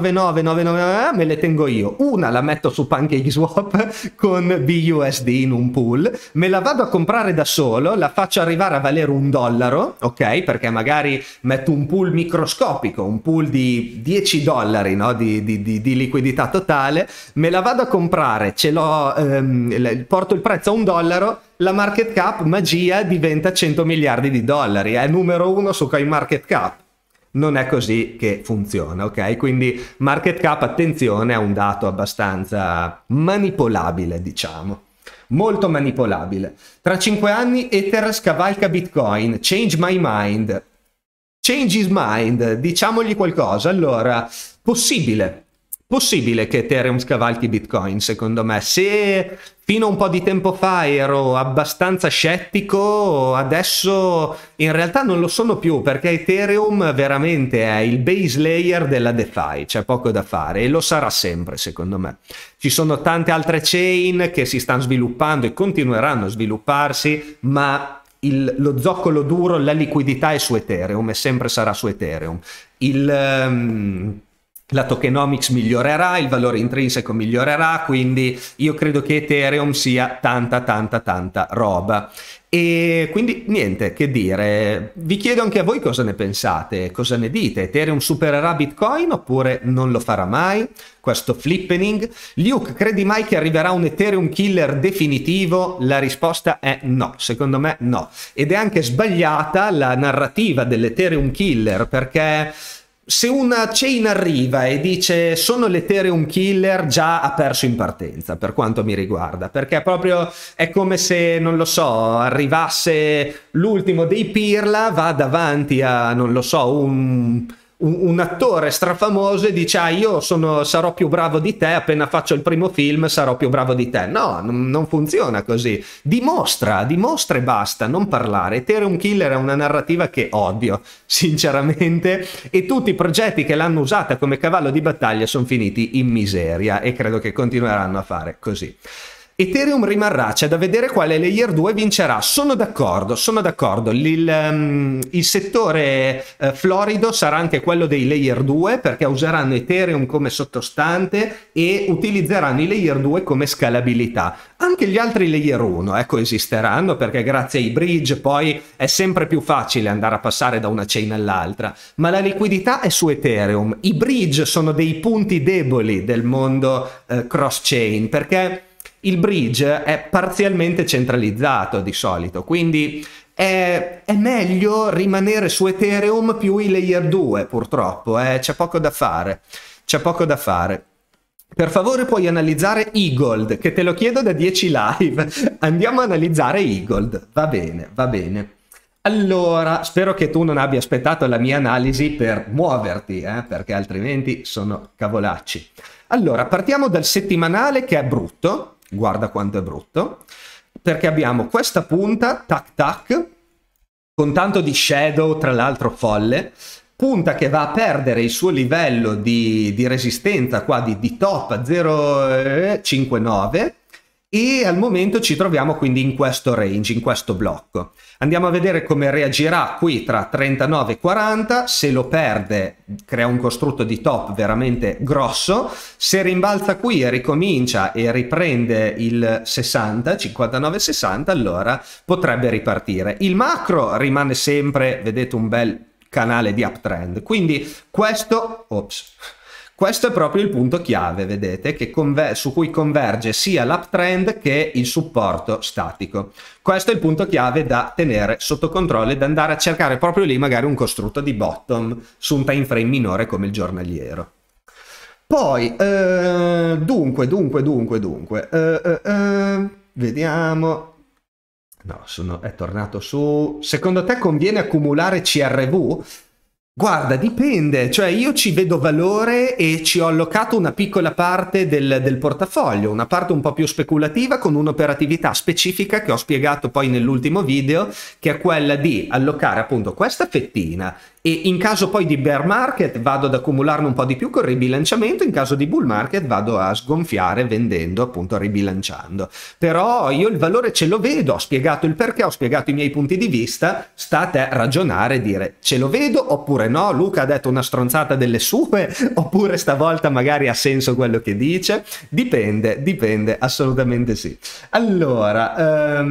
999 me le tengo io, una la metto su PancakeSwap con BUSD in un pool, me la vado a comprare da solo, la faccio arrivare a valere $1, ok? Perché magari metto un pool microscopico, un pool di $10, no? di liquidità totale, me la vado a comprare, porto il prezzo a $1, la market cap, magia, diventa 100 miliardi di dollari, è numero 1 su CoinMarketCap. Non è così che funziona, ok? Quindi market cap, attenzione, è un dato abbastanza manipolabile, diciamo. Molto manipolabile. Tra 5 anni Ether scavalca Bitcoin. Change my mind. Change his mind. Diciamogli qualcosa. Allora, possibile che Ethereum scavalchi Bitcoin, secondo me. Se fino a un po' di tempo fa ero abbastanza scettico, adesso in realtà non lo sono più, perché Ethereum veramente è il base layer della DeFi, c'è poco da fare, e lo sarà sempre, secondo me. Ci sono tante altre chain che si stanno sviluppando e continueranno a svilupparsi, ma lo zoccolo duro, la liquidità è su Ethereum e sempre sarà su Ethereum. La tokenomics migliorerà, il valore intrinseco migliorerà, quindi io credo che Ethereum sia tanta roba. E quindi niente, che dire, vi chiedo anche a voi cosa ne pensate, cosa ne dite. Ethereum supererà Bitcoin oppure non lo farà mai? Questo flippening. Luke, credi mai che arriverà un Ethereum killer definitivo? La risposta è no, secondo me no. Ed è anche sbagliata la narrativa dell'Ethereum killer, perché se una chain arriva e dice sono l'Ethereum killer, già ha perso in partenza per quanto mi riguarda, perché proprio è come se, non lo so, arrivasse l'ultimo dei Pirla, va davanti a, non lo so, un attore strafamoso e dice io sarò più bravo di te, appena faccio il primo film sarò più bravo di te. No, non funziona così. Dimostra e basta, non parlare. Ethereum killer è una narrativa che odio, sinceramente, e tutti i progetti che l'hanno usata come cavallo di battaglia sono finiti in miseria e credo che continueranno a fare così. Ethereum rimarrà, c'è da vedere quale layer 2 vincerà. Sono d'accordo. Il settore florido sarà anche quello dei layer 2, perché useranno Ethereum come sottostante e utilizzeranno i layer 2 come scalabilità. Anche gli altri layer 1 esisteranno, perché grazie ai bridge poi è sempre più facile andare a passare da una chain all'altra, ma la liquidità è su Ethereum. I bridge sono dei punti deboli del mondo cross chain, perché il bridge è parzialmente centralizzato di solito, quindi è meglio rimanere su Ethereum più i layer 2, purtroppo, c'è poco da fare, Per favore puoi analizzare eGold, che te lo chiedo da 10 live, andiamo a analizzare eGold, va bene. Allora, spero che tu non abbia aspettato la mia analisi per muoverti, perché altrimenti sono cavolacci. Allora, partiamo dal settimanale che è brutto. Guarda quanto è brutto, perché abbiamo questa punta, tac, con tanto di shadow, tra l'altro folle, punta che va a perdere il suo livello di resistenza qua di top a 0,59 e al momento ci troviamo quindi in questo range, in questo blocco. Andiamo a vedere come reagirà qui tra 39 e 40, se lo perde crea un costrutto di top veramente grosso, se rimbalza qui e ricomincia e riprende il 60, 59-60, allora potrebbe ripartire. Il macro rimane sempre, vedete, un bel canale di uptrend, quindi questo è proprio il punto chiave, vedete, che su cui converge sia l'uptrend che il supporto statico. Questo è il punto chiave da tenere sotto controllo e da andare a cercare proprio lì magari un costrutto di bottom su un time frame minore come il giornaliero. Poi, dunque, vediamo. No, è tornato su. Secondo te conviene accumulare CRV? Guarda, dipende, cioè io ci vedo valore e ci ho allocato una piccola parte del portafoglio, una parte un po' più speculativa con un'operatività specifica che ho spiegato poi nell'ultimo video, che è quella di allocare appunto questa fettina e in caso poi di bear market vado ad accumularne un po' di più con ribilanciamento, in caso di bull market vado a sgonfiare vendendo, appunto ribilanciando. Però io il valore ce lo vedo, ho spiegato il perché, ho spiegato i miei punti di vista, sta a te ragionare e dire ce lo vedo oppure no, Luca ha detto una stronzata delle sue, oppure stavolta magari ha senso quello che dice, dipende, assolutamente sì. Allora,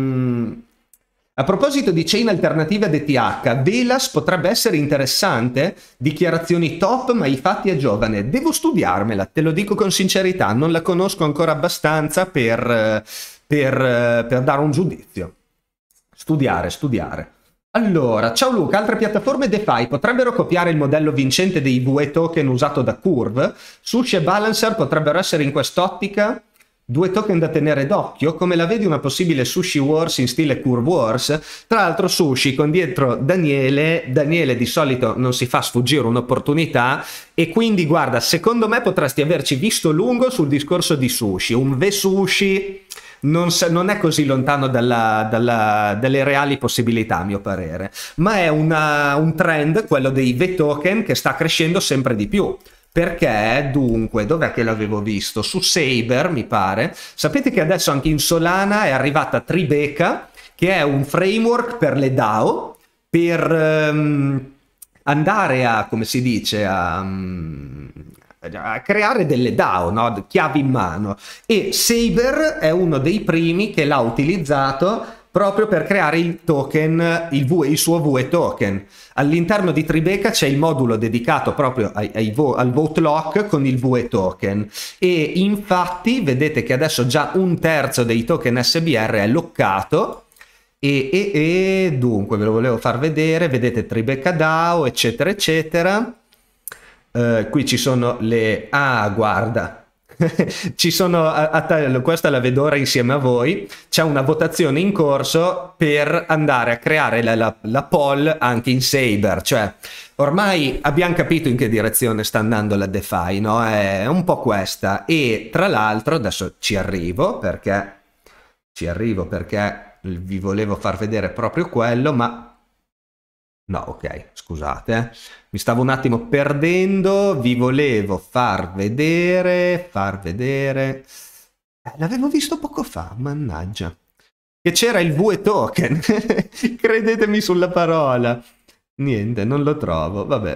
a proposito di chain alternative ad ETH, Velas potrebbe essere interessante? Dichiarazioni top, ma i fatti è giovane. Devo studiarmela, te lo dico con sincerità, non la conosco ancora abbastanza per dare un giudizio. Studiare. Allora, ciao Luca, altre piattaforme DeFi potrebbero copiare il modello vincente dei VE token usato da Curve? Sushi e Balancer potrebbero essere in quest'ottica? Due token da tenere d'occhio, come la vedi una possibile Sushi Wars in stile Curve Wars? Tra l'altro Sushi con dietro Daniele di solito non si fa sfuggire un'opportunità e quindi guarda, secondo me potresti averci visto lungo sul discorso di Sushi, un V-Sushi non è così lontano dalle reali possibilità a mio parere, ma è un trend, quello dei V-token, che sta crescendo sempre di più. Perché dunque, dov'è che l'avevo visto? Su Saber mi pare. Sapete che adesso anche in Solana è arrivata Tribeca, che è un framework per le DAO, per andare a, come si dice, a creare delle DAO, no? Chiavi in mano. E Saber è uno dei primi che l'ha utilizzato proprio per creare il token, il suo VE token. All'interno di Tribeca c'è il modulo dedicato proprio al vote lock con il VE token, e infatti vedete che adesso già 1/3 dei token SBR è loccato. E dunque ve lo volevo far vedere, vedete Tribeca DAO eccetera eccetera. Qui ci sono le... Ah, guarda, ci sono, questa la vedo ora insieme a voi, c'è una votazione in corso per andare a creare la poll anche in Saber, cioè ormai abbiamo capito in che direzione sta andando la DeFi, no? È un po' questa. E tra l'altro adesso ci arrivo perché vi volevo far vedere proprio quello, ma no, ok, scusate, mi stavo un attimo perdendo, vi volevo far vedere, l'avevo visto poco fa, mannaggia, che c'era il VE token, credetemi sulla parola, niente, non lo trovo, vabbè,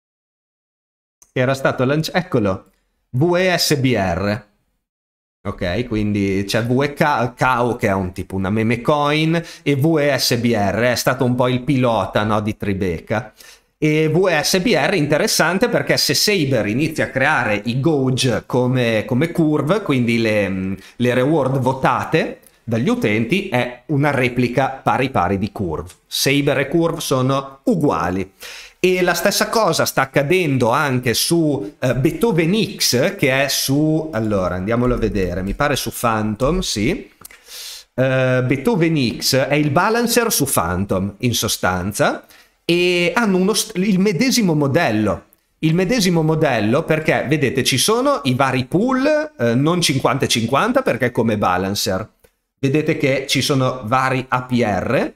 era stato lanciato, eccolo, VE SBR. Ok, quindi c'è VECAO che è un tipo una meme coin, e VESBR è stato un po' il pilota, no, di Tribeca. E VESBR è interessante perché se Saber inizia a creare i Gauge come curve, quindi le reward votate dagli utenti, è una replica pari pari di curve. Saber e curve sono uguali. E la stessa cosa sta accadendo anche su Beethoven X, che è su... Allora, andiamolo a vedere, mi pare su Phantom, sì. Beethoven X è il balancer su Phantom, in sostanza, e hanno il medesimo modello. Il medesimo modello perché, vedete, ci sono i vari pool, non 50-50 perché è come balancer. Vedete che ci sono vari APR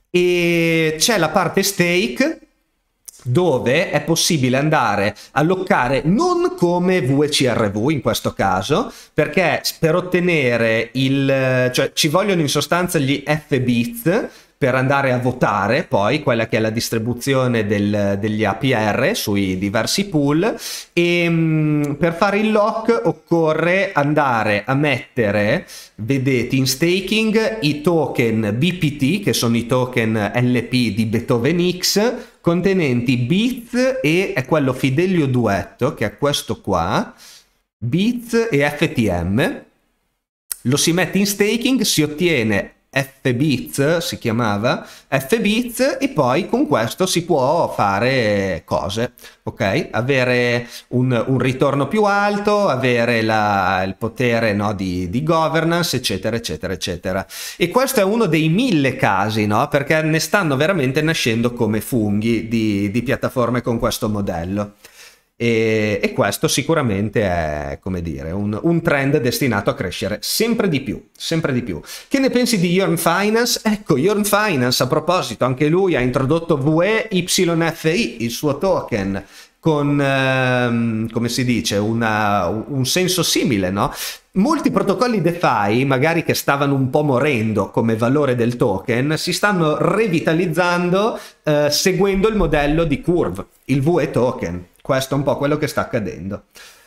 e c'è la parte stake, dove è possibile andare a loccare non come VCRV in questo caso, perché per ottenere cioè ci vogliono in sostanza gli FBits per andare a votare poi quella che è la distribuzione degli APR sui diversi pool, e per fare il lock occorre andare a mettere, vedete, in staking i token BPT, che sono i token LP di Beethoven X, contenenti bits, e è quello Fidelio Duetto, che è questo qua, bits e FTM. Lo si mette in staking, si ottiene FBits, si chiamava FBits, e poi con questo si può fare cose, ok? Avere un ritorno più alto, avere il potere, no, di governance, eccetera eccetera eccetera. E questo è uno dei 1000 casi, no? Perché ne stanno veramente nascendo come funghi di piattaforme con questo modello. E questo sicuramente è, come dire, un trend destinato a crescere sempre di più, sempre di più. Che ne pensi di Yearn Finance? Ecco, Yearn Finance, a proposito, anche lui ha introdotto VEYFI, il suo token, con, come si dice, un senso simile, no? Molti protocolli DeFi, magari che stavano un po' morendo come valore del token, si stanno revitalizzando seguendo il modello di Curve, il VE token. Questo è un po' quello che sta accadendo.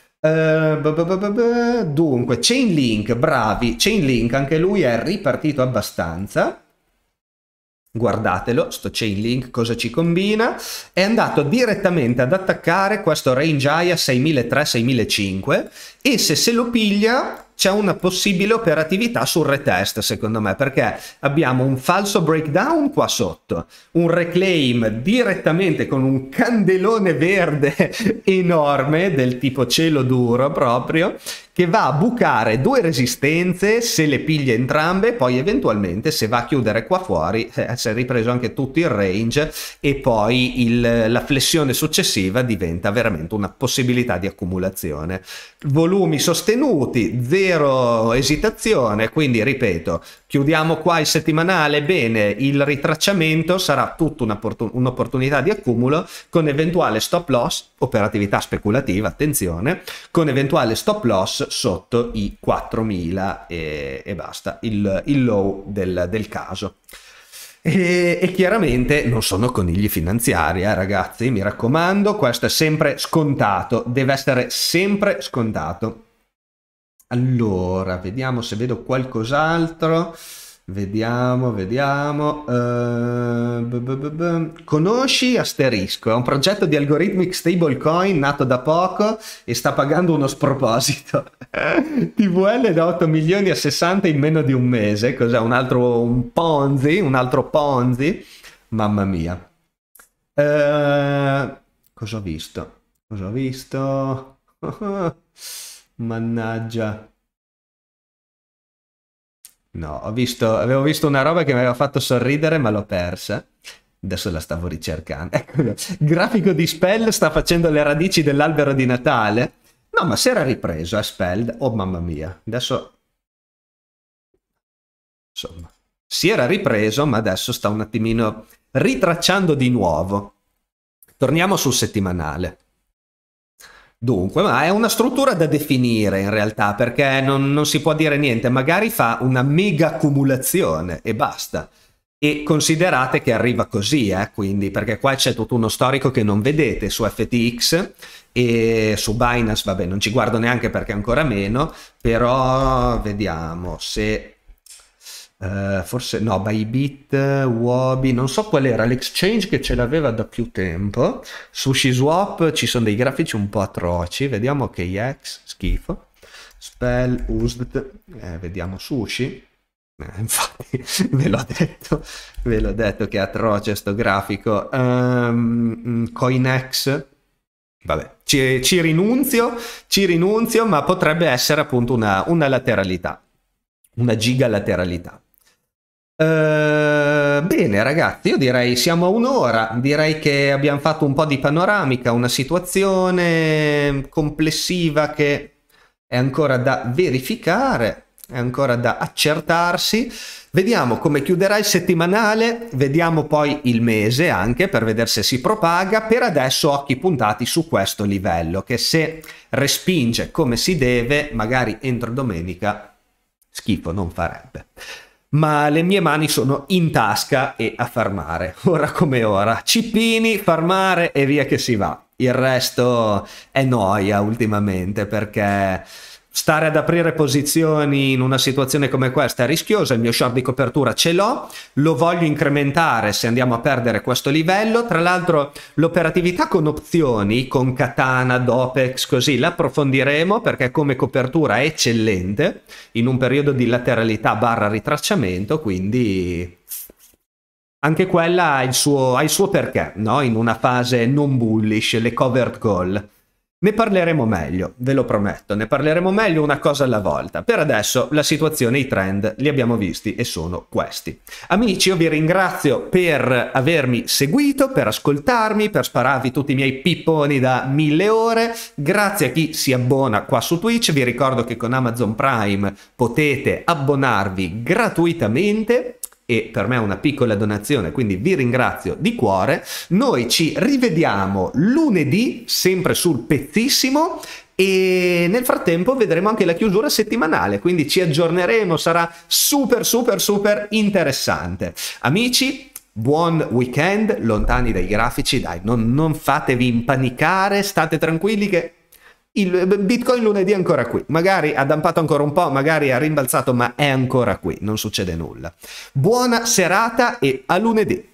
Dunque, Chainlink, bravi. Chainlink, anche lui è ripartito abbastanza. Guardatelo, sto Chainlink cosa ci combina. È andato direttamente ad attaccare questo range high a 6.300-6.500, e se lo piglia c'è una possibile operatività sul retest, secondo me, perché abbiamo un falso breakdown qua sotto, un reclaim direttamente con un candelone verde enorme del tipo cielo duro proprio, che va a bucare due resistenze se le piglia entrambe, poi eventualmente se va a chiudere qua fuori si è ripreso anche tutto il range, e poi la flessione successiva diventa veramente una possibilità di accumulazione. Volumi sostenuti, 0 zero esitazione, quindi ripeto, chiudiamo qua il settimanale, bene, il ritracciamento sarà tutta un'opportunità di accumulo con eventuale stop loss, operatività speculativa, attenzione, con eventuale stop loss sotto i 4.000 e basta, il low del caso. E chiaramente non sono conigli finanziari, ragazzi, mi raccomando, questo è sempre scontato, deve essere sempre scontato. Allora, vediamo se vedo qualcos'altro. Vediamo. Conosci Asterisco? È un progetto di algorithmic stablecoin nato da poco e sta pagando uno sproposito. TVL da 8 milioni a 60 in meno di un mese. Cos'è? Un altro Ponzi? Mamma mia. Cosa ho visto? Mannaggia. No, avevo visto una roba che mi aveva fatto sorridere, ma l'ho persa. Adesso la stavo ricercando. Eccolo. Grafico di Spell sta facendo le radici dell'albero di Natale. No, ma si era ripreso, Spell. Oh, mamma mia. Adesso... Insomma, si era ripreso, ma adesso sta un attimino ritracciando di nuovo. Torniamo sul settimanale. Dunque, ma è una struttura da definire in realtà, perché non si può dire niente, magari fa una mega accumulazione e basta. E considerate che arriva così, quindi, perché qua c'è tutto uno storico che non vedete su FTX e su Binance, vabbè, non ci guardo neanche perché ancora meno, però vediamo se... forse no, Bybit, Huobi, non so qual era l'exchange che ce l'aveva da più tempo. SushiSwap, ci sono dei grafici un po' atroci, vediamo KX, schifo. Spell, Usd, vediamo Sushi, infatti ve l'ho detto che è atroce sto grafico. Coinex, vabbè, ci rinunzio, ma potrebbe essere appunto una lateralità, una giga lateralità. Bene ragazzi, io direi siamo a un'ora, direi che abbiamo fatto un po' di panoramica, una situazione complessiva che è ancora da verificare, è ancora da accertarsi. Vediamo come chiuderà il settimanale, vediamo poi il mese anche per vedere se si propaga. Per adesso occhi puntati su questo livello che se respinge come si deve, magari entro domenica schifo non farebbe. Ma le mie mani sono in tasca e a farmare, ora come ora. Cippini, farmare e via che si va. Il resto è noia ultimamente perché stare ad aprire posizioni in una situazione come questa è rischioso. Il mio short di copertura ce l'ho, lo voglio incrementare se andiamo a perdere questo livello. Tra l'altro l'operatività con opzioni, con Katana, Dopex, così la approfondiremo perché come copertura è eccellente in un periodo di lateralità barra ritracciamento, quindi anche quella ha il suo perché, no? In una fase non bullish, le covered call. Ne parleremo meglio, ve lo prometto, ne parleremo meglio una cosa alla volta. Per adesso la situazione, i trend li abbiamo visti e sono questi. Amici, io vi ringrazio per avermi seguito, per ascoltarmi, per spararvi tutti i miei pipponi da 1000 ore. Grazie a chi si abbona qua su Twitch, vi ricordo che con Amazon Prime potete abbonarvi gratuitamente. E per me è una piccola donazione, quindi vi ringrazio di cuore. Noi ci rivediamo lunedì, sempre sul pezzissimo, e nel frattempo vedremo anche la chiusura settimanale, quindi ci aggiorneremo, sarà super interessante. Amici, buon weekend, lontani dai grafici, dai, non fatevi impanicare, state tranquilli che il Bitcoin lunedì è ancora qui, magari ha dampato ancora un po', magari ha rimbalzato, ma è ancora qui, non succede nulla. Buona serata e a lunedì.